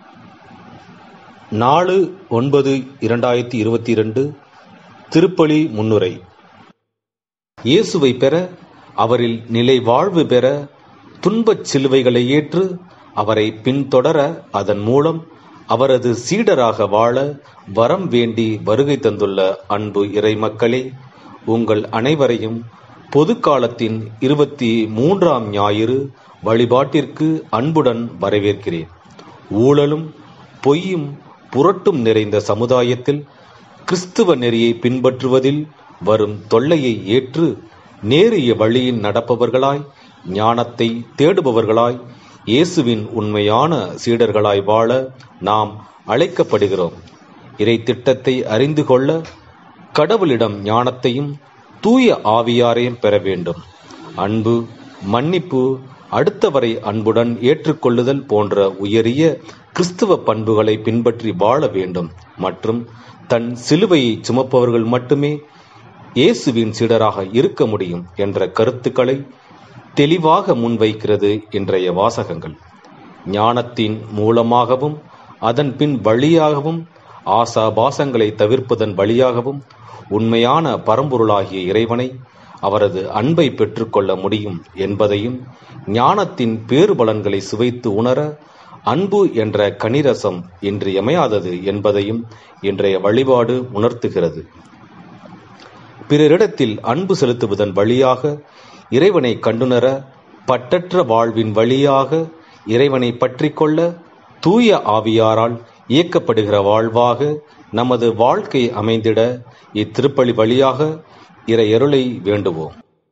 4/9/2022 திருப்பலி முன்னுரை. இயேசுவை பெற, அவரில் நிலை வாழ்வு பெற, துன்பச் சிலுவைகளை ஏற்று அவரை பின்தொடர, அதன் மூலம் அவரது சீடராக வாழ வரம் வேண்டி வருகை தந்துள்ள அன்பு இறை மக்களே, உங்கள் அனைவரையும் பொதுக்காலத்தின் 23ஆம் ஞாயிறு வழிபாட்டிற்கு அன்புடன் வரவேற்கிறேன். ஊழலும் பொய்யும் புரட்டும் நிறைந்த சமுதாயத்தில் கிறிஸ்துவ நெறியை பின்பற்றுவதில் வரும் தொல்லையை ஏற்று நேரிய வழியில் நடப்பவர்களாய், ஞானத்தை தேடுபவர்களாய், இயேசுவின் உண்மையான சீடர்களாய் வாழ நாம் அழைக்கப்படுகிறோம். இறை திட்டத்தை அறிந்து கொள்ள கடவுளிடம் ஞானத்தையும் தூய ஆவியாரையும் பெற வேண்டும். அன்பு, மன்னிப்பு, அடுத்தவரை அன்புடன் ஏற்றுக்கொள்ளுதல் போன்ற உயரிய கிறிஸ்துவ பண்புகளை பின்பற்றி வாழ வேண்டும். மற்றும் தன் சிலுவையை சுமப்பவர்கள் மட்டுமே இயேசுவின் சீடராக இருக்க முடியும் என்ற கருத்துக்களை தெளிவாக முன்வைக்கிறது இன்றைய வாசகங்கள். ஞானத்தின் மூலமாகவும் அதன் பின் வழியாகவும், ஆசாபாசங்களை தவிர்ப்பதன் வழியாகவும் உண்மையான பரம்பொருளாகிய இறைவனை, அவரது அன்பை பெற்றுக்கொள்ள முடியும் என்பதையும், ஞானத்தின் பேறுபலன்களை சுவைத்து உணர அன்பு என்ற கனிரசம் இன்றியமையாதது என்பதையும் இன்றைய வழிபாடு உணர்த்துகிறது. பிறரிடத்தில் அன்பு செலுத்துவதன் வழியாக இறைவனை கண்டுணர, பற்றற்ற வாழ்வின் வழியாக இறைவனை பற்றி கொள்ள, தூய ஆவியாரால் இயக்கப்படுகிற வாழ்வாக நமது வாழ்க்கை அமைந்திட இத்திருப்பலி வழியாக இறையருளை வேண்டுவோம்.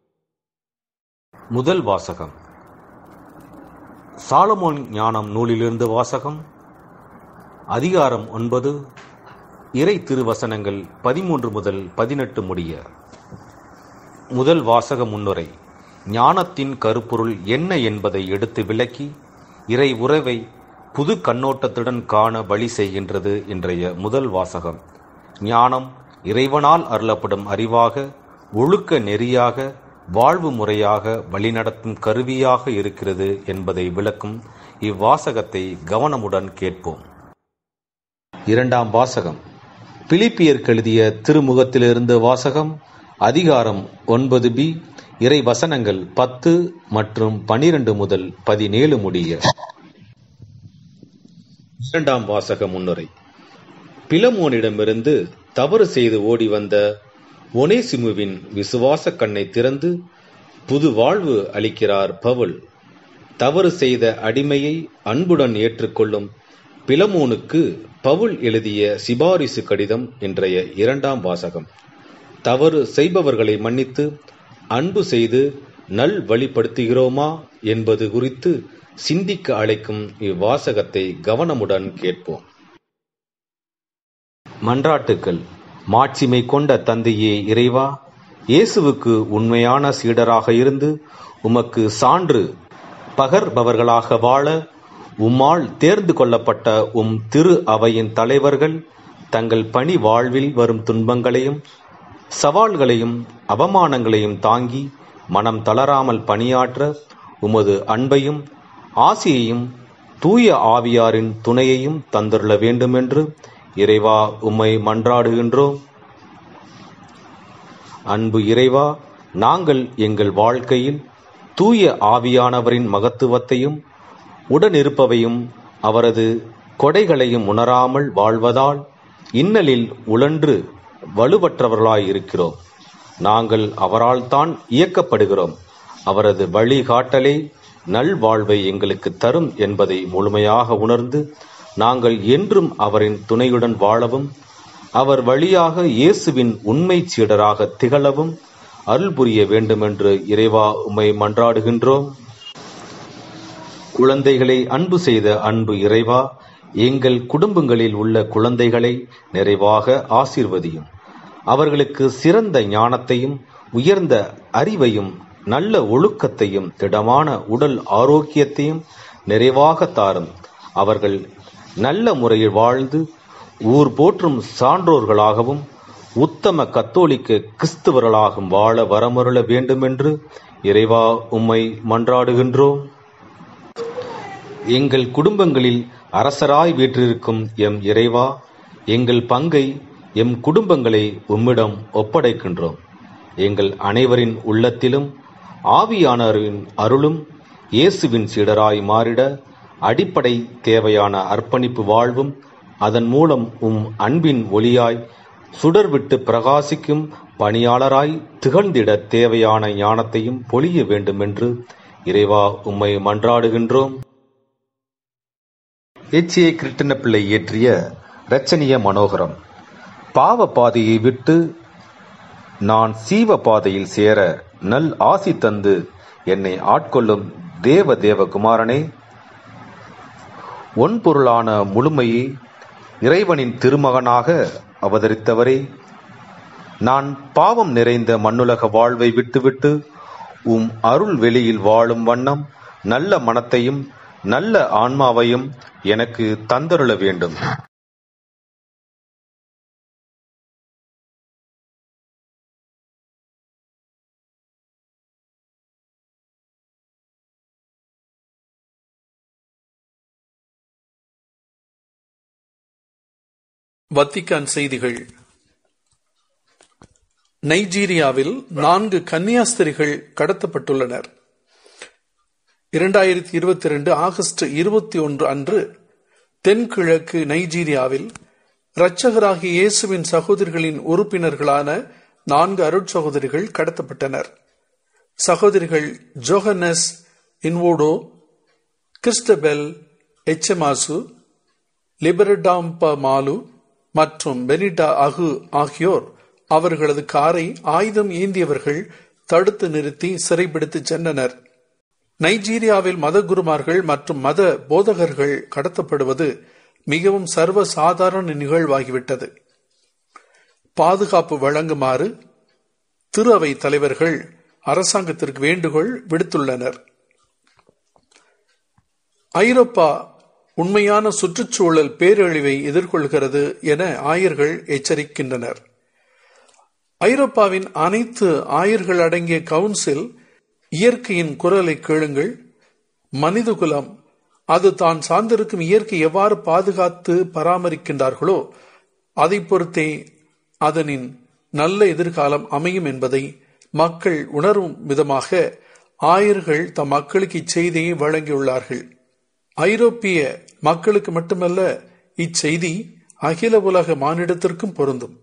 முதல் வாசகம். சாலமோன் ஞானம் நூலிலிருந்து வாசகம். அதிகாரம் 9, இறை திருவசனங்கள் 13 முதல் 18 முடிய. முதல் வாசக முன்னுரை. ஞானத்தின் கருப்பொருள் என்ன என்பதை எடுத்து விளக்கி இறை உறவை புது கண்ணோட்டத்துடன் காண வழி செய்கின்றது இன்றைய முதல் வாசகம். ஞானம் இறைவனால் அருளப்படும் அறிவாக, ஒழுக்க நெறியாக, வாழ்வு முறையாக வழிநடத்தும் கருவியாக இருக்கிறது என்பதை விளக்கும் இவ்வாசகத்தை கவனமுடன் கேட்போம். இரண்டாம் வாசகம். பிலிப்பியருக்கு எழுதிய திருமுகத்திலிருந்து வாசகம். அதிகாரம் 9b, இறை வசனங்கள் 10 மற்றும் 12 முதல் 17 முடிய. இரண்டாம் வாசக முன்னுரை. பிலமோனிடமிருந்து தவறு செய்து ஓடி வந்த ஒனேசிமுவின் விசுவாச கண்ணை திறந்து புது வாழ்வு அளிக்கிறார் பவுல். தவறு செய்த அடிமையை அன்புடன் ஏற்றுக்கொள்ளும் பிலமோனுக்கு பவுல் எழுதிய சிபாரிசு கடிதம் இன்றைய இரண்டாம் வாசகம். தவறு செய்பவர்களை மன்னித்து அன்பு செய்து நல் வழிப்படுத்துகிறோமா என்பது குறித்து சிந்திக்க அழைக்கும் இவ்வாசகத்தை கவனமுடன் கேட்போம். மன்றாட்டுக்கள். மாட்சிமை கொண்ட தந்தையே இறைவா, இயேசுவுக்கு உண்மையான சீடராக இருந்து உமக்கு சான்று பகர்பவர்களாக வாழ உம்மால் தேர்ந்து கொள்ளப்பட்ட உம் திரு அவையின் தலைவர்கள் தங்கள் பணி வாழ்வில் வரும் துன்பங்களையும் சவால்களையும் அவமானங்களையும் தாங்கி மனம் தளராமல் பணியாற்ற உமது அன்பையும் ஆசியையும் தூய ஆவியாரின் துணையையும் தந்துள்ள வேண்டுமென்று இறைவா உம்மை மன்றாடுகின்றோம். அன்பு இறைவா, நாங்கள் எங்கள் வாழ்க்கையில் தூய ஆவியானவரின் மகத்துவத்தையும் உடனிருப்பவையும் அவரது கொடைகளையும் உணராமல் வாழ்வதால் இன்னலில் உழன்று வலுவற்றவர்களாயிருக்கிறோம். நாங்கள் அவரால் தான் இயக்கப்படுகிறோம். அவரது வழிகாட்டலே நல்வாழ்வை எங்களுக்கு தரும் என்பதை முழுமையாக உணர்ந்து நாங்கள் என்றும் அவரின் துணையுடன் வாழவும் அவர் வழியாக இயேசுவின் உண்மை சீடராக திகழவும் அருள் புரிய வேண்டுமென்று இறைவா உம்மை மன்றாடுகின்றோம். குழந்தைகளை அன்பு செய்த அன்பு இறைவா, எங்கள் குடும்பங்களில் உள்ள குழந்தைகளை நிறைவாக ஆசீர்வதியும். அவர்களுக்கு சிறந்த ஞானத்தையும் உயர்ந்த அறிவையும் நல்ல ஒழுக்கத்தையும் திடமான உடல் ஆரோக்கியத்தையும் நிறைவாக தாரும். அவர்கள் நல்ல முறையில் வாழ்ந்து ஊர் போற்றும் சான்றோர்களாகவும் உத்தம கத்தோலிக்க கிறிஸ்தவர்களாகவும் வாழ வரமருள வேண்டுமென்று இறைவா உம்மை மன்றாடுகின்றோம். எங்கள் குடும்பங்களில் அரசராய் வீற்றிருக்கும் எம் இறைவா, எங்கள் பங்கை எம் குடும்பங்களை உம்மிடம் ஒப்படைக்கின்றோம். எங்கள் அனைவரின் உள்ளத்திலும் ஆவியானவரின் அருளும் இயேசுவின் சீடராய் மாறிட அடிப்படை தேவையான அர்ப்பணிப்பு வாழ்வும் அதன் மூலம் உம் அன்பின் ஒளியாய் சுடர்விட்டு பிரகாசிக்கும் பணியாளராய் திகழ்ந்திட தேவையான ஞானத்தையும் பொழிய வேண்டுமென்று இறைவா உம்மை மன்றாடுகின்றோம். எச்.ஏ. கிருட்டிணப்பிள்ளை இயற்றிய இரட்சணிய மனோகரம். பாவ பாதையை விட்டு நான் சீவ பாதையில் சேர நல் ஆசி தந்து என்னை ஆட்கொள்ளும் தேவ குமாரனே, ஒன்பொருளான முழுமையே இறைவனின் திருமகனாக அவதரித்தவரே, நான் பாவம் நிறைந்த மண்ணுலக வாழ்வை விட்டுவிட்டு உம் அருள் வெளியில் வாழும் வண்ணம் நல்ல மனத்தையும் நல்ல ஆன்மாவையும் எனக்கு தந்தருள வேண்டும். வத்திக்கான் செய்திகள். நைஜீரியாவில் 4 கன்னியாஸ்திரிகள் கடத்தப்பட்டுள்ளனர். 2022 ஆகஸ்ட் 21 அன்று தென்கிழக்கு நைஜீரியாவில் இரட்சகராகிய இயேசுவின் சகோதரிகளின் உறுப்பினர்களான 4 அருட்சகோதரிகள் கடத்தப்பட்டனர். சகோதரிகள் ஜோஹன்னஸ் இன்வோடோ, கிறிஸ்டபெல் எச்சமாசு, லிபரடாம்ப மாலு மற்றும் பெனிடா அகு ஆகியோர் அவர்களது காரை ஆயுதம் ஏந்தியவர்கள் தடுத்து நிறுத்தி சிறைபிடித்து சென்றனர். நைஜீரியாவில் மதகுருமார்கள் மற்றும் மத போதகர்கள் கடத்தப்படுவது மிகவும் சர்வ சாதாரண நிகழ்வாகிவிட்டது. பாதுகாப்பு வழங்குமாறு திரு அவை தலைவர்கள் அரசாங்கத்திற்கு வேண்டுகோள் விடுத்துள்ளனர். ஐரோப்பா உண்மையான சுற்றுச்சூழல் பேரழிவை எதிர்கொள்கிறது என ஆயர்கள் எச்சரிக்கின்றனர். ஐரோப்பாவின் அனைத்து ஆயர்கள் அடங்கிய கவுன்சில் இயற்கையின் குரலை கேளுங்கள், மனிதகுலம் அது தான் சார்ந்திருக்கும் இயற்கை எவ்வாறு பாதுகாத்து பராமரிக்கின்றார்களோ அதை பொறுத்தே அதனின் நல்ல எதிர்காலம் அமையும் என்பதை மக்கள் உணரும் விதமாக ஆயர்கள் தம் மக்களுக்கு இச்செய்தியை வழங்கியுள்ளார்கள். ஐரோப்பிய மக்களுக்கு மட்டுமல்ல, இச்செய்தி அகில உலக மானிடத்திற்கும் பொருந்தும்.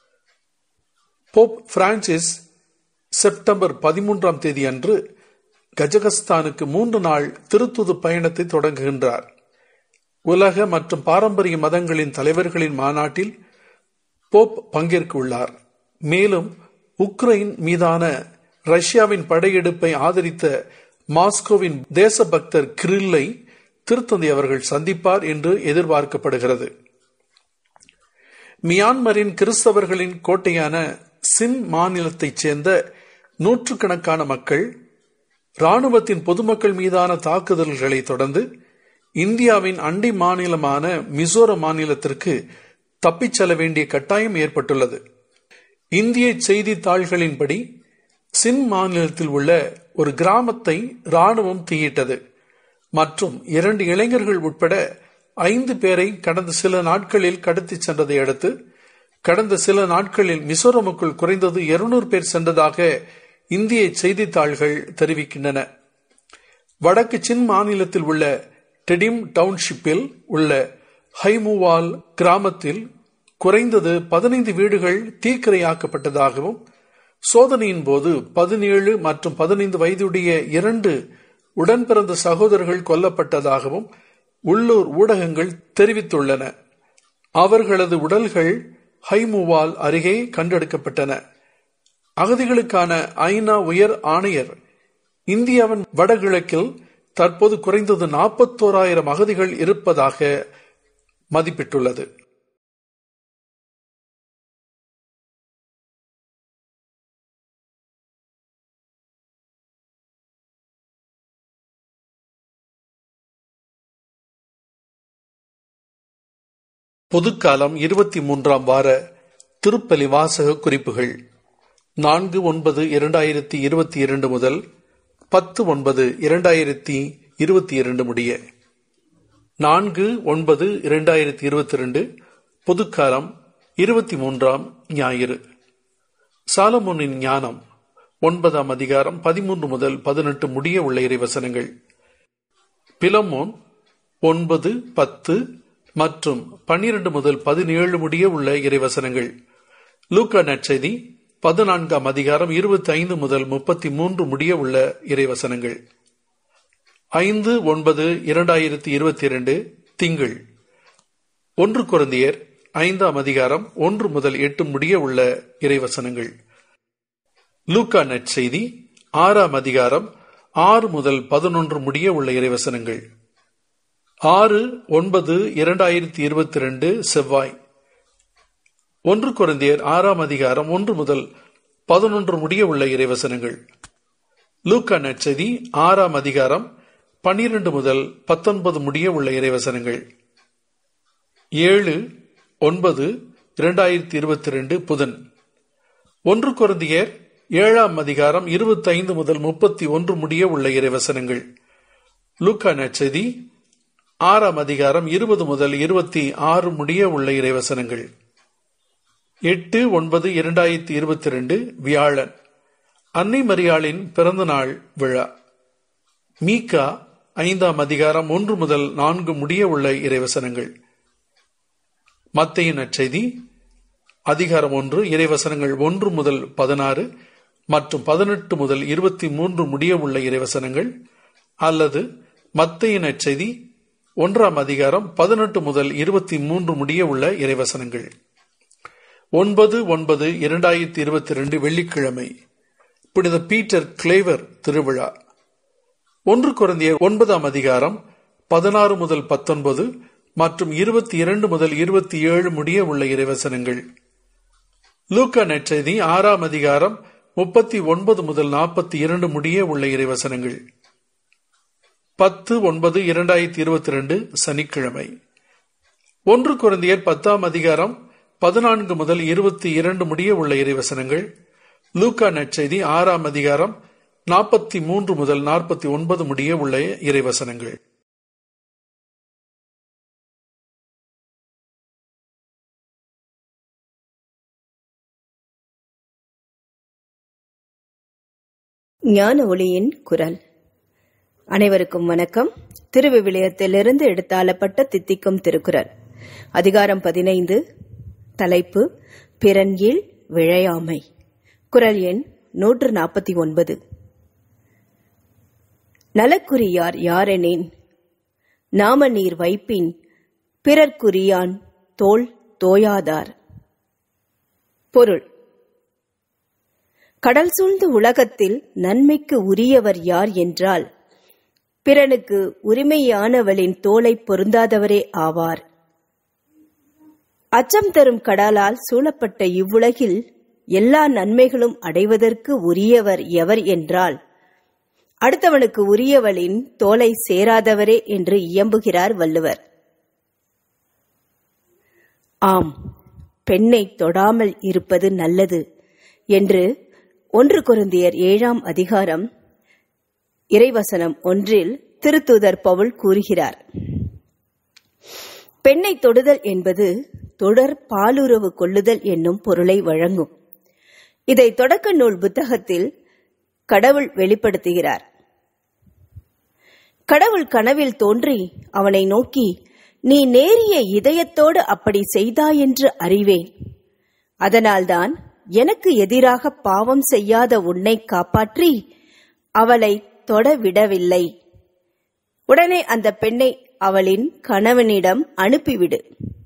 போப் பிரான்சிஸ் செப்டம்பர் 13 அன்று கஜகஸ்தானுக்கு 3 நாள் திருத்துது பயணத்தை தொடங்குகின்றார். உலக மற்றும் பாரம்பரிய மதங்களின் தலைவர்களின் மாநாட்டில் போப் பங்கேற்க உள்ளார். மேலும் உக்ரைன் மீதான ரஷ்யாவின் படையெடுப்பை ஆதரித்த மாஸ்கோவின் தேசபக்தர் கிரில்லை திருத்தந்தை அவர்கள் சந்திப்பார் என்று எதிர்பார்க்கப்படுகிறது. மியான்மரின் கிறிஸ்தவர்களின் கோட்டையான சின் மாநிலத்தைச் சேர்ந்த நூற்றுக்கணக்கான மக்கள் இராணுவத்தின் பொதுமக்கள் மீதான தாக்குதல்களை தொடர்ந்து இந்தியாவின் அண்டை மாநிலமான மிசோரம் மாநிலத்திற்கு தப்பிச் செல்ல வேண்டிய கட்டாயம் ஏற்பட்டுள்ளது. இந்திய செய்தித்தாள்களின்படி சின் மாநிலத்தில் உள்ள ஒரு கிராமத்தை இராணுவம் தீயிட்டது மற்றும் 2 இளைஞர்கள் உட்பட 5 பேரை கடந்த சில நாட்களில் கடத்திச் சென்றதை அடுத்து கடந்த சில நாட்களில் மிசோரமுக்குள் குறைந்தது 200 பேர் சென்றதாக இந்திய செய்தித்தாள்கள் தெரிவிக்கின்றன. வடக்கு சின் மாநிலத்தில் உள்ள டெடிம் டவுன்ஷிப்பில் உள்ள ஹைமுவால் கிராமத்தில் குறைந்தது 15 வீடுகள் தீக்கிரையாக்கப்பட்டதாகவும் சோதனையின் போது 17 மற்றும் 15 வயதுடைய 2 உடன்பிறந்த சகோதரர்கள் கொல்லப்பட்டதாகவும் உள்ளூர் ஊடகங்கள் தெரிவித்துள்ளன. அவர்களது உடல்கள் ஹைமுவால் அருகே கண்டெடுக்கப்பட்டன. அகதிகளுக்கான ஐநா உயர் ஆணையர் இந்தியாவின் வடகிழக்கில் தற்போது குறைந்தது 41,000 அகதிகள் இருப்பதாக மதிப்பிட்டுள்ளது. பொதுக்காலம் 23ஆம் வார திருப்பலி வாசக குறிப்புகள் 4/9/2022 முதல் 10/9/2022 முடிய. 4/9/2022 பொதுக்காலம் 23ஆம் ஞாயிறு. சாலமோனின் ஞானம் 9ஆம் அதிகாரம் 13 முதல் 18 முடிய உள்ள இறைவசனங்கள். பிலமோன் 9, 10 மற்றும் 12 முதல் 17 முடிய உள்ள இறைவசனங்கள். லூக்கா நற்செய்தி 14ஆம் அதிகாரம் 25 முதல் 33 முடிய உள்ள இறைவசனங்கள். 5/9/2022 திங்கள். 1 கொரிந்தியர் 5ஆம் அதிகாரம் 1 முதல் 8 முடிய உள்ள இறைவசனங்கள். லூக்கா நற்செய்தி 6ஆம் அதிகாரம் 6 முதல் 11 முடிய உள்ள இறைவசனங்கள். 6/9/2022 செவ்வாய். 1 கொரிந்தியர் 6ஆம் அதிகாரம் 1 முதல் 11 முடிய உள்ள இறைவசனங்கள். லூக்கா நற்செய்தி 6ஆம் அதிகாரம் 12 முதல் 19 முடிய உள்ள இறைவசனங்கள். 7/9/2022 புதன். 1 கொரிந்தியர் 7ஆம் அதிகாரம் 25 முதல் 31 முடிய உள்ள இறைவசனங்கள். லூக்கா நற்செய்தி 6ஆம் அதிகாரம் 20 முதல் 26 முடிய உள்ள இறைவசனங்கள். 8/9/2022 வியாழன். அன்னை மரியாளின் பிறந்த நாள் விழா. மீகா 5ஆம் அதிகாரம் 1 முதல் 4 முடிய உள்ள இறைவசனங்கள். மத்தேயு நற்செய்தி அதிகாரம் 1 இறைவசனங்கள் 1 முதல் 16 மற்றும் 18 முதல் 23 முடிய உள்ள இறைவசனங்கள் அல்லது மத்தேயு நற்செய்தி 1ஆம் அதிகாரம் 18 முதல் 23 முடிய உள்ள இறைவசனங்கள். 9/9/2022 வெள்ளிக்கிழமை, புனித பீட்டர் கிளேவர் திருவிழா. 1 கொரிந்தியர் 9ஆம் அதிகாரம் 16 முதல் 19 மற்றும் 22 முதல் 27 முடிய உள்ள இறைவசனங்கள். லூக்கா நற்செய்தி 6ஆம் அதிகாரம் 39 முதல் 42 முடிய உள்ள இறைவசனங்கள். 10/9/2022 சனிக்கிழமை. 1 கொரிந்தியர் 10ஆம் அதிகாரம் 14 முதல் 22 முடிய உள்ள இறைவசனங்கள். லூக்கா நற்செய்தி 6ஆம் அதிகாரம் 43 முதல் 49 முடிய உள்ள இறைவசனங்கள். ஞான ஒளியின் குரல். அனைவருக்கும் வணக்கம். திருவிவிலியத்திலிருந்து எடுத்தாளப்பட்ட தித்திக்கும் திருக்குறள். அதிகாரம் 15. தலைப்பு பிறன்கீழ் விழையாமை. குறள் எண் 149. நலக்குரியார் யாரெனின் நாம நீர் வைப்பின் பிறர்க்குரியான் தோள் தோயாதார். பொருள்: கடல் சூழ்ந்த உலகத்தில் நன்மைக்கு உரியவர் யார் என்றால் பிறனுக்கு உரிமையானவளின் தோளை பொருந்தாதவரே ஆவார். அச்சம் தரும் கடலால் சூழப்பட்ட இவ்வுலகில் எல்லா நன்மைகளும் அடைவதற்கு உரியவர் எவர் என்றால் அடுத்தவனுக்கு உரியவளின் தோளை சேராதவரே என்று இயம்புகிறார் வள்ளுவர். ஆம், பெண்ணை தொடாமல் இருப்பது நல்லது என்று 1 கொரிந்தியர் 7ஆம் அதிகாரம் இறைவசனம் 1 திருத்தூதர் பவுல் கூறுகிறார். பெண்ணை தொடுதல் என்பது தொடர் பாலுறவு கொள்ளுதல் என்னும் பொருளை வழங்கும். இதை தொடக்க நூல் புத்தகத்தில் கடவுள் வெளிப்படுத்துகிறார். கடவுள் கனவில் தோன்றி அவனை நோக்கி, நீ நேரிய இதயத்தோடு அப்படி செய்தாயென்று அறிவேன். அதனால்தான் எனக்கு எதிராக பாவம் செய்யாத உன்னை காப்பாற்றி அவளை தொட விடவில்லை. உடனே அந்த பெண்ணை அவளின் கணவனிடம் அனுப்பிவிடு.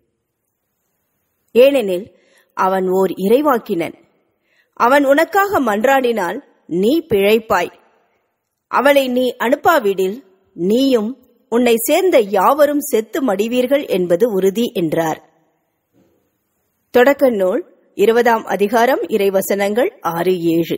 ஏனெனில் அவன் ஓர் இறைவாக்கினன். அவன் உனக்காக மன்றாடினால் நீ பிழைப்பாய். அவளை நீ அனுப்பாவிடில் நீயும் உன்னை சேர்ந்த யாவரும் செத்து மடிவீர்கள் என்பது உறுதி என்றார். தொடக்க நூல் 20ஆம் அதிகாரம் இறைவசனங்கள் 6-7.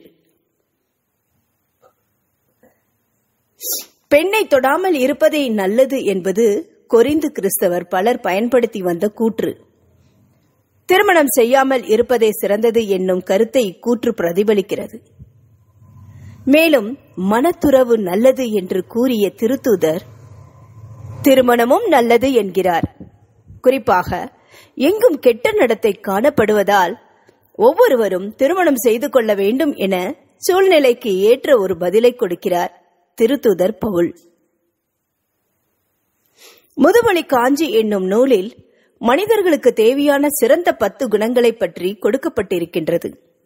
பெண்ணை தொடாமல் இருப்பதே நல்லது என்பது கொரிந்து கிறிஸ்தவர் பலர் பயன்படுத்தி வந்த கூற்று. திருமணம் செய்யாமல் இருப்பதே சிறந்தது என்னும் கருத்தை இக்கூற்று பிரதிபலிக்கிறது. மேலும் மனத்துறவு நல்லது என்று கூறிய திருத்தூதர் திருமணமும் நல்லது என்கிறார். குறிப்பாக எங்கும் கெட்ட நடத்தை காணப்படுவதால் ஒவ்வொருவரும் திருமணம் செய்து கொள்ள வேண்டும் என சூழ்நிலைக்கு ஏற்ற ஒரு பதிலை கொடுக்கிறார் திருத்தூதர் பவுல். முதுமொழி காஞ்சி என்னும் நூலில் மனிதர்களுக்கு தேவையான சிறந்த 10 குணங்களை பற்றி கொடுக்கப்பட்டிருக்கின்றது.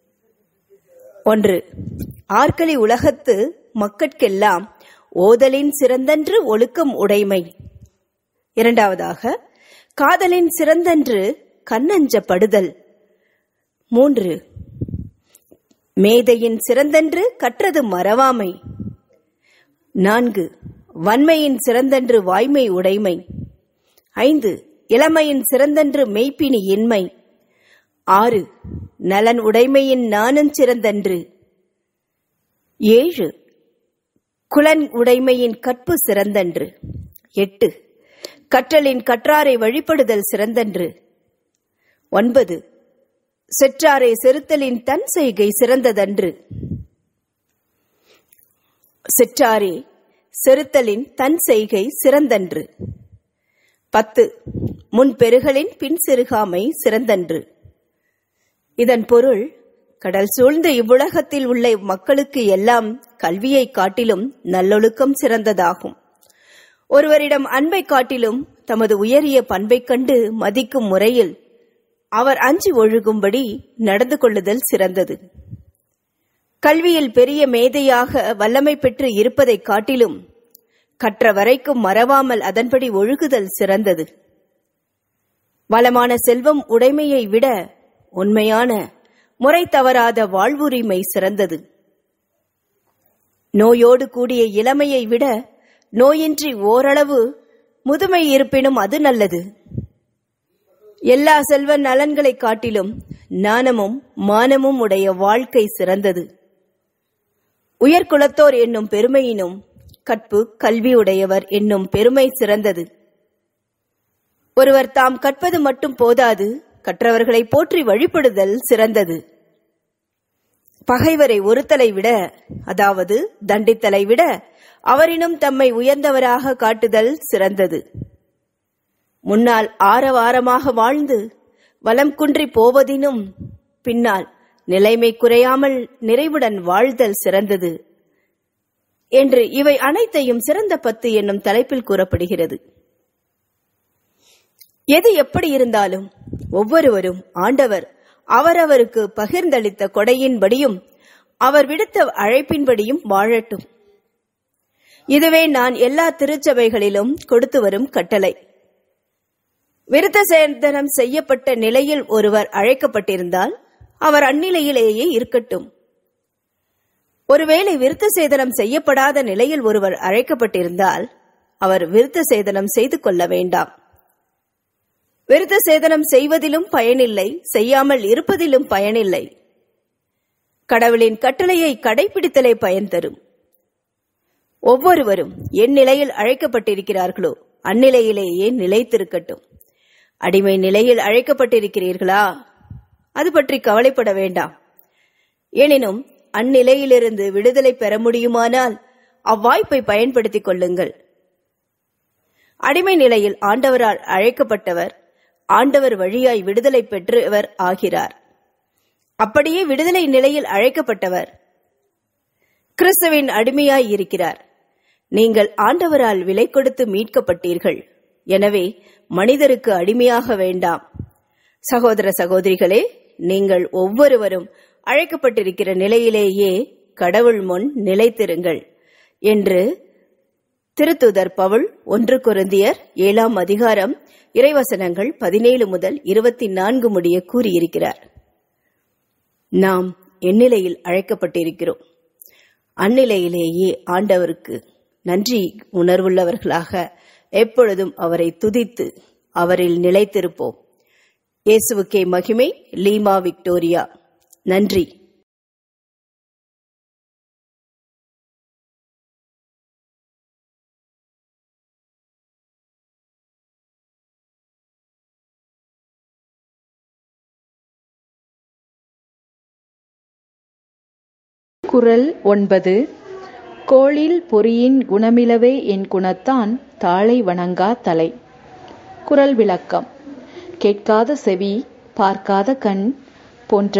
1. ஆர்கலி உலகத்து மக்கட்கெல்லாம் ஓதலின் சிறந்தன்று ஒழுக்கம் உடைமை. 2. காதலின் சிறந்தன்று கண்ணஞ்சப்படுதல். 3. மேதையின் சிறந்தன்று கற்றது மறவாமை. 4. வன்மையின் சிறந்தன்று வாய்மை உடைமை. 5. இளமையின் சிறந்தன்று மெய்ப்பினி இன்மை. 6. நலன் உடைமையின் நானும் சிறந்தன்று. 7. குலன் உடைமையின் கற்பு சிறந்தன்று. 8. கற்றலின் கற்றாரை வழிபடுதல் சிறந்தன்று. 9. செற்றாரை செறுத்தலின் தன் செய்கை சிறந்ததன்று. செற்றாரே செறுத்தலின் தன் செய்கை சிறந்தன்று. 10. முன் பெருகலின் பின் சிறுகாமை சிறந்தன்று. இதன் பொருள், கடல் சூழ்ந்த இவ்வுலகத்தில் உள்ள மக்களுக்கு எல்லாம் கல்வியை காட்டிலும் நல்லொழுக்கம் சிறந்ததாகும். ஒருவரிடம் அன்பை காட்டிலும் தமது உயரிய பண்பை கண்டு மதிக்கும் முறையில் அவர் அஞ்சி ஒழுகும்படி நடந்து கொள்ளுதல் சிறந்தது. கல்வியில் பெரிய மேதையாக வல்லமை பெற்று இருப்பதை காட்டிலும் கற்ற வரைக்கும் மறவாமல் அதன்படி ஒழுகுதல் சிறந்தது. வளமான செல்வம் உடைமையை விட உண்மையான முறை தவறாத வாழ்வுரிமை சிறந்தது. நோயோடு கூடிய இளமையை விட நோயின்றி ஓரளவு முதுமை இருப்பினும் அது நல்லது. எல்லா செல்வ நலன்களை காட்டிலும் ஞானமும் மானமும் உடைய வாழ்க்கை சிறந்தது. உயர்குலத்தோர் என்னும் பெருமையினும் கற்பு கல்வியுடையவர் என்னும் பெருமை சிறந்தது. ஒருவர் தாம் கற்பது மட்டும் போதாது, கற்றவர்களை போற்றி வழிபடுதல் சிறந்தது. பகைவரை ஒருத்தலை விட, அதாவது தண்டித்தலை விட, அவரினும் தம்மை உயர்ந்தவராக காட்டுதல் சிறந்தது. முன்னால் ஆரவாரமாக வாழ்ந்து வலம் குன்றி போவதினும் பின்னால் நிலைமை குறையாமல் நிறைவுடன் வாழ்தல் சிறந்தது என்று இவை அனைத்தையும் சிறந்த 10 என்னும் தலைப்பில் கூறப்படுகிறது. எது எப்படி இருந்தாலும் ஒவ்வொருவரும் ஆண்டவர் அவரவருக்கு பகிர்ந்தளித்த கொடையின்படியும் அவர் விடுத்த அழைப்பின்படியும் வாழட்டும். இதுவே நான் எல்லா திருச்சபைகளிலும் கொடுத்து வரும் கட்டளை. விருத்த சேதனம் செய்யப்பட்ட நிலையில் ஒருவர் அழைக்கப்பட்டிருந்தால் அவர் அந்நிலையிலேயே இருக்கட்டும். ஒருவேளை விருத்த சேதனம் செய்யப்படாத நிலையில் ஒருவர் அழைக்கப்பட்டிருந்தால் அவர் விருத்த சேதனம் செய்து கொள்ள வேண்டாம். விருத்த சேதனம் செய்வதிலும் பயனில்லை, செய்யாமல் இருப்பதிலும் பயனில்லை. கடவுளின் கட்டளையை கடைபிடித்தலே பயன் தரும். ஒவ்வொருவரும் என் நிலையில் அழைக்கப்பட்டிருக்கிறார்களோ அந்நிலையிலேயே நிலைத்திருக்கட்டும். அடிமை நிலையில் அழைக்கப்பட்டிருக்கிறீர்களா? அது பற்றி கவலைப்பட வேண்டாம். எனினும் அந்நிலையிலிருந்து விடுதலை பெற முடியுமானால் அவ்வாய்ப்பை பயன்படுத்திக் கொள்ளுங்கள். அடிமை நிலையில் ஆண்டவரால் அழைக்கப்பட்டவர் ஆண்டவர் வழியாய் விடுதலை பெற்றவர் ஆகிறார். அப்படியே விடுதலை நிலையில் அழைக்கப்பட்டவர் கிறிஸ்துவின் அடிமையாய் இருக்கிறார். நீங்கள் ஆண்டவரால் விலை கொடுத்து மீட்கப்பட்டீர்கள். எனவே மனிதருக்கு அடிமையாக வேண்டாம். சகோதர சகோதரிகளே, நீங்கள் ஒவ்வொருவரும் அழைக்கப்பட்டிருக்கிற நிலையிலேயே கடவுள் முன் நிலைத்திருங்கள் என்று திருத்தூதர் பவுல் 1 கொரிந்தியர் 7ஆம் அதிகாரம் இறைவசனங்கள் 17 முதல் 24 முடிய கூறியிருக்கிறார். நாம் எந்நிலையில் அழைக்கப்பட்டிருக்கிறோம். அந்நிலையிலேயே ஆண்டவருக்கு நன்றி உணர்வுள்ளவர்களாக எப்பொழுதும் அவரை துதித்து அவரில் நிலைத்திருப்போம். இயேசுவுக்கே மகிமை. லீமா விக்டோரியா. நன்றி. குறள் 9. கோளில் பொறியின் குணமிலவே என் குணத்தான் தாளை வணங்கா தலை. குறள் விளக்கம். கேட்காத செவி, பார்க்காத கண் போன்ற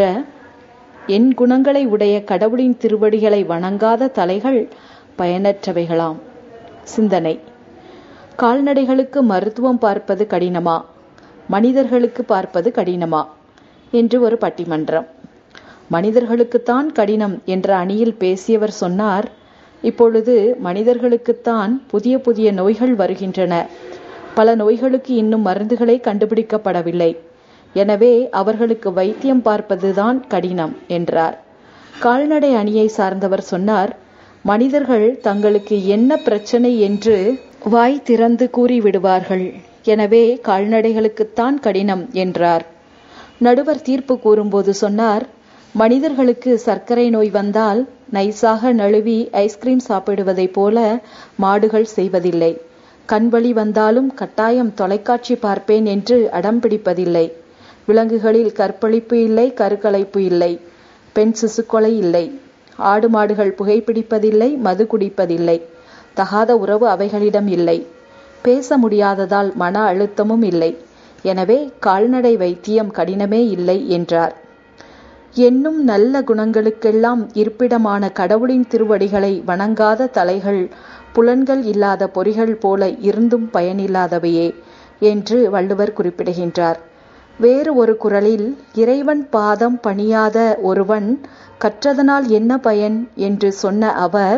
என் குணங்களை உடைய கடவுளின் திருவடிகளை வணங்காத தலைகள் பயனற்றவைகளாம். சிந்தனை. கால்நடைகளுக்கு மருத்துவம் பார்ப்பது கடினமா, மனிதர்களுக்கு பார்ப்பது கடினமா என்று ஒரு பட்டிமன்றம். மனிதர்களுக்குத்தான் கடினம் என்ற அணியில் பேசியவர் சொன்னார், இப்பொழுது மனிதர்களுக்குத்தான் புதிய புதிய நோய்கள் வருகின்றன. பல நோய்களுக்கு இன்னும் மருந்துகளே கண்டுபிடிக்கப்படவில்லை. எனவே அவர்களுக்கு வைத்தியம் பார்ப்பதுதான் கடினம் என்றார். கால்நடை அணியை சார்ந்தவர் சொன்னார், மனிதர்கள் தங்களுக்கு என்ன பிரச்சனை என்று வாய் திறந்து கூறிவிடுவார்கள். எனவே கால்நடைகளுக்குத்தான் கடினம் என்றார். நடுவர் தீர்ப்பு கூறும்போது சொன்னார், மனிதர்களுக்கு சர்க்கரை நோய் வந்தால் நைஸாக நழுவி ஐஸ்கிரீம் சாப்பிடுவதை போல மாடுகள் செய்வதில்லை. கண்வலி வந்தாலும் கட்டாயம் தொலைக்காட்சி பார்ப்பேன் என்று அடம் பிடிப்பதில்லை. விலங்குகளில் கற்பழிப்பு இல்லை, கருக்கலைப்பு இல்லை, பெண் சிசுக்கொலை இல்லை. ஆடு மாடுகள் புகைப்பிடிப்பதில்லை, மது குடிப்பதில்லை. தகாத உறவு அவைகளிடம் இல்லை. பேச முடியாததால் மன அழுத்தமும் இல்லை. எனவே கால்நடை வைத்தியம் கடினமே இல்லை என்றார். என்னும் நல்ல குணங்களுக்கெல்லாம் இருப்பிடமான கடவுளின் திருவடிகளை வணங்காத தலைகள் புலன்கள் இல்லாத பொறிகள் போல இருந்தும் பயனில்லாதவையே என்று வள்ளுவர் குறிப்பிடுகின்றார். வேறு ஒரு குறளில், இறைவன் பாதம் பணியாத ஒருவன் கற்றதனால் என்ன பயன் என்று சொன்ன அவர்,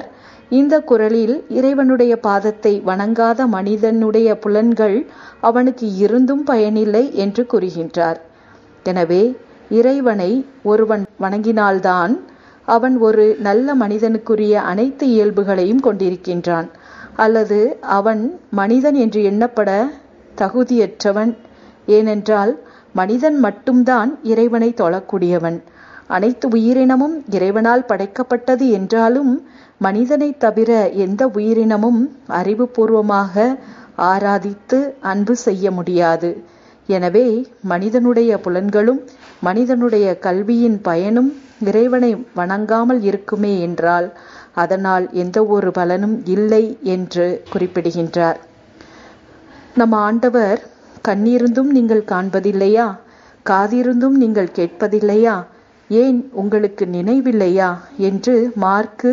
இந்த குறளில் இறைவனுடைய பாதத்தை வணங்காத மனிதனுடைய புலன்கள் அவனுக்கு இருந்தும் பயனில்லை என்று கூறுகின்றார். எனவே இறைவனை ஒருவன் வணங்கினால்தான் அவன் ஒரு நல்ல மனிதனுக்குரிய அனைத்து இயல்புகளையும் கொண்டிருக்கின்றான், அல்லது அவன் மனிதன் என்று எண்ணப்பட தகுதியற்றவன். ஏனென்றால் மனிதன் மட்டும்தான் இறைவனை தொழக்கூடியவன். அனைத்து உயிரினமும் இறைவனால் படைக்கப்பட்டது என்றாலும் மனிதனை தவிர எந்த உயிரினமும் அறிவுபூர்வமாக ஆராதித்து அன்பு செய்ய முடியாது. எனவே மனிதனுடைய புலன்களும் மனிதனுடைய கல்வியின் பயனும் இறைவனை வணங்காமல் இருக்குமே என்றால் அதனால் எந்த ஒரு பலனும் இல்லை என்று குறிப்பிடுகின்றார். நம் ஆண்டவர், கண்ணிருந்தும் நீங்கள் காண்பதில்லையா, காதிருந்தும் நீங்கள் கேட்பதில்லையா, ஏன் உங்களுக்கு நினைவில்லையா என்று மார்க்கு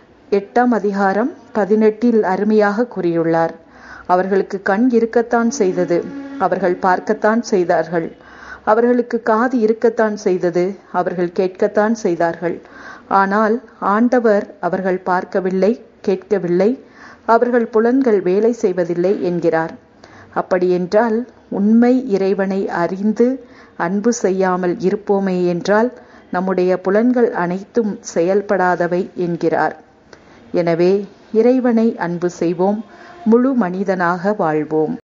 8:18 அருமையாக கூறியுள்ளார். அவர்களுக்கு கண் இருக்கத்தான் செய்தது, அவர்கள் பார்க்கத்தான் செய்தார்கள். அவர்களுக்கு காது இருக்கத்தான் செய்தது, அவர்கள் கேட்கத்தான் செய்தார்கள். ஆனால் ஆண்டவர் அவர்கள் பார்க்கவில்லை, கேட்கவில்லை, அவர்கள் புலன்கள் வேலை செய்வதில்லை என்கிறார். அப்படியென்றால் உண்மை இறைவனை அறிந்து அன்பு செய்யாமல் இருப்போமே என்றால் நம்முடைய புலன்கள் அனைத்தும் செயல்படாதவை என்கிறார். எனவே இறைவனை அன்பு செய்வோம், முழு மனிதனாக வாழ்வோம்.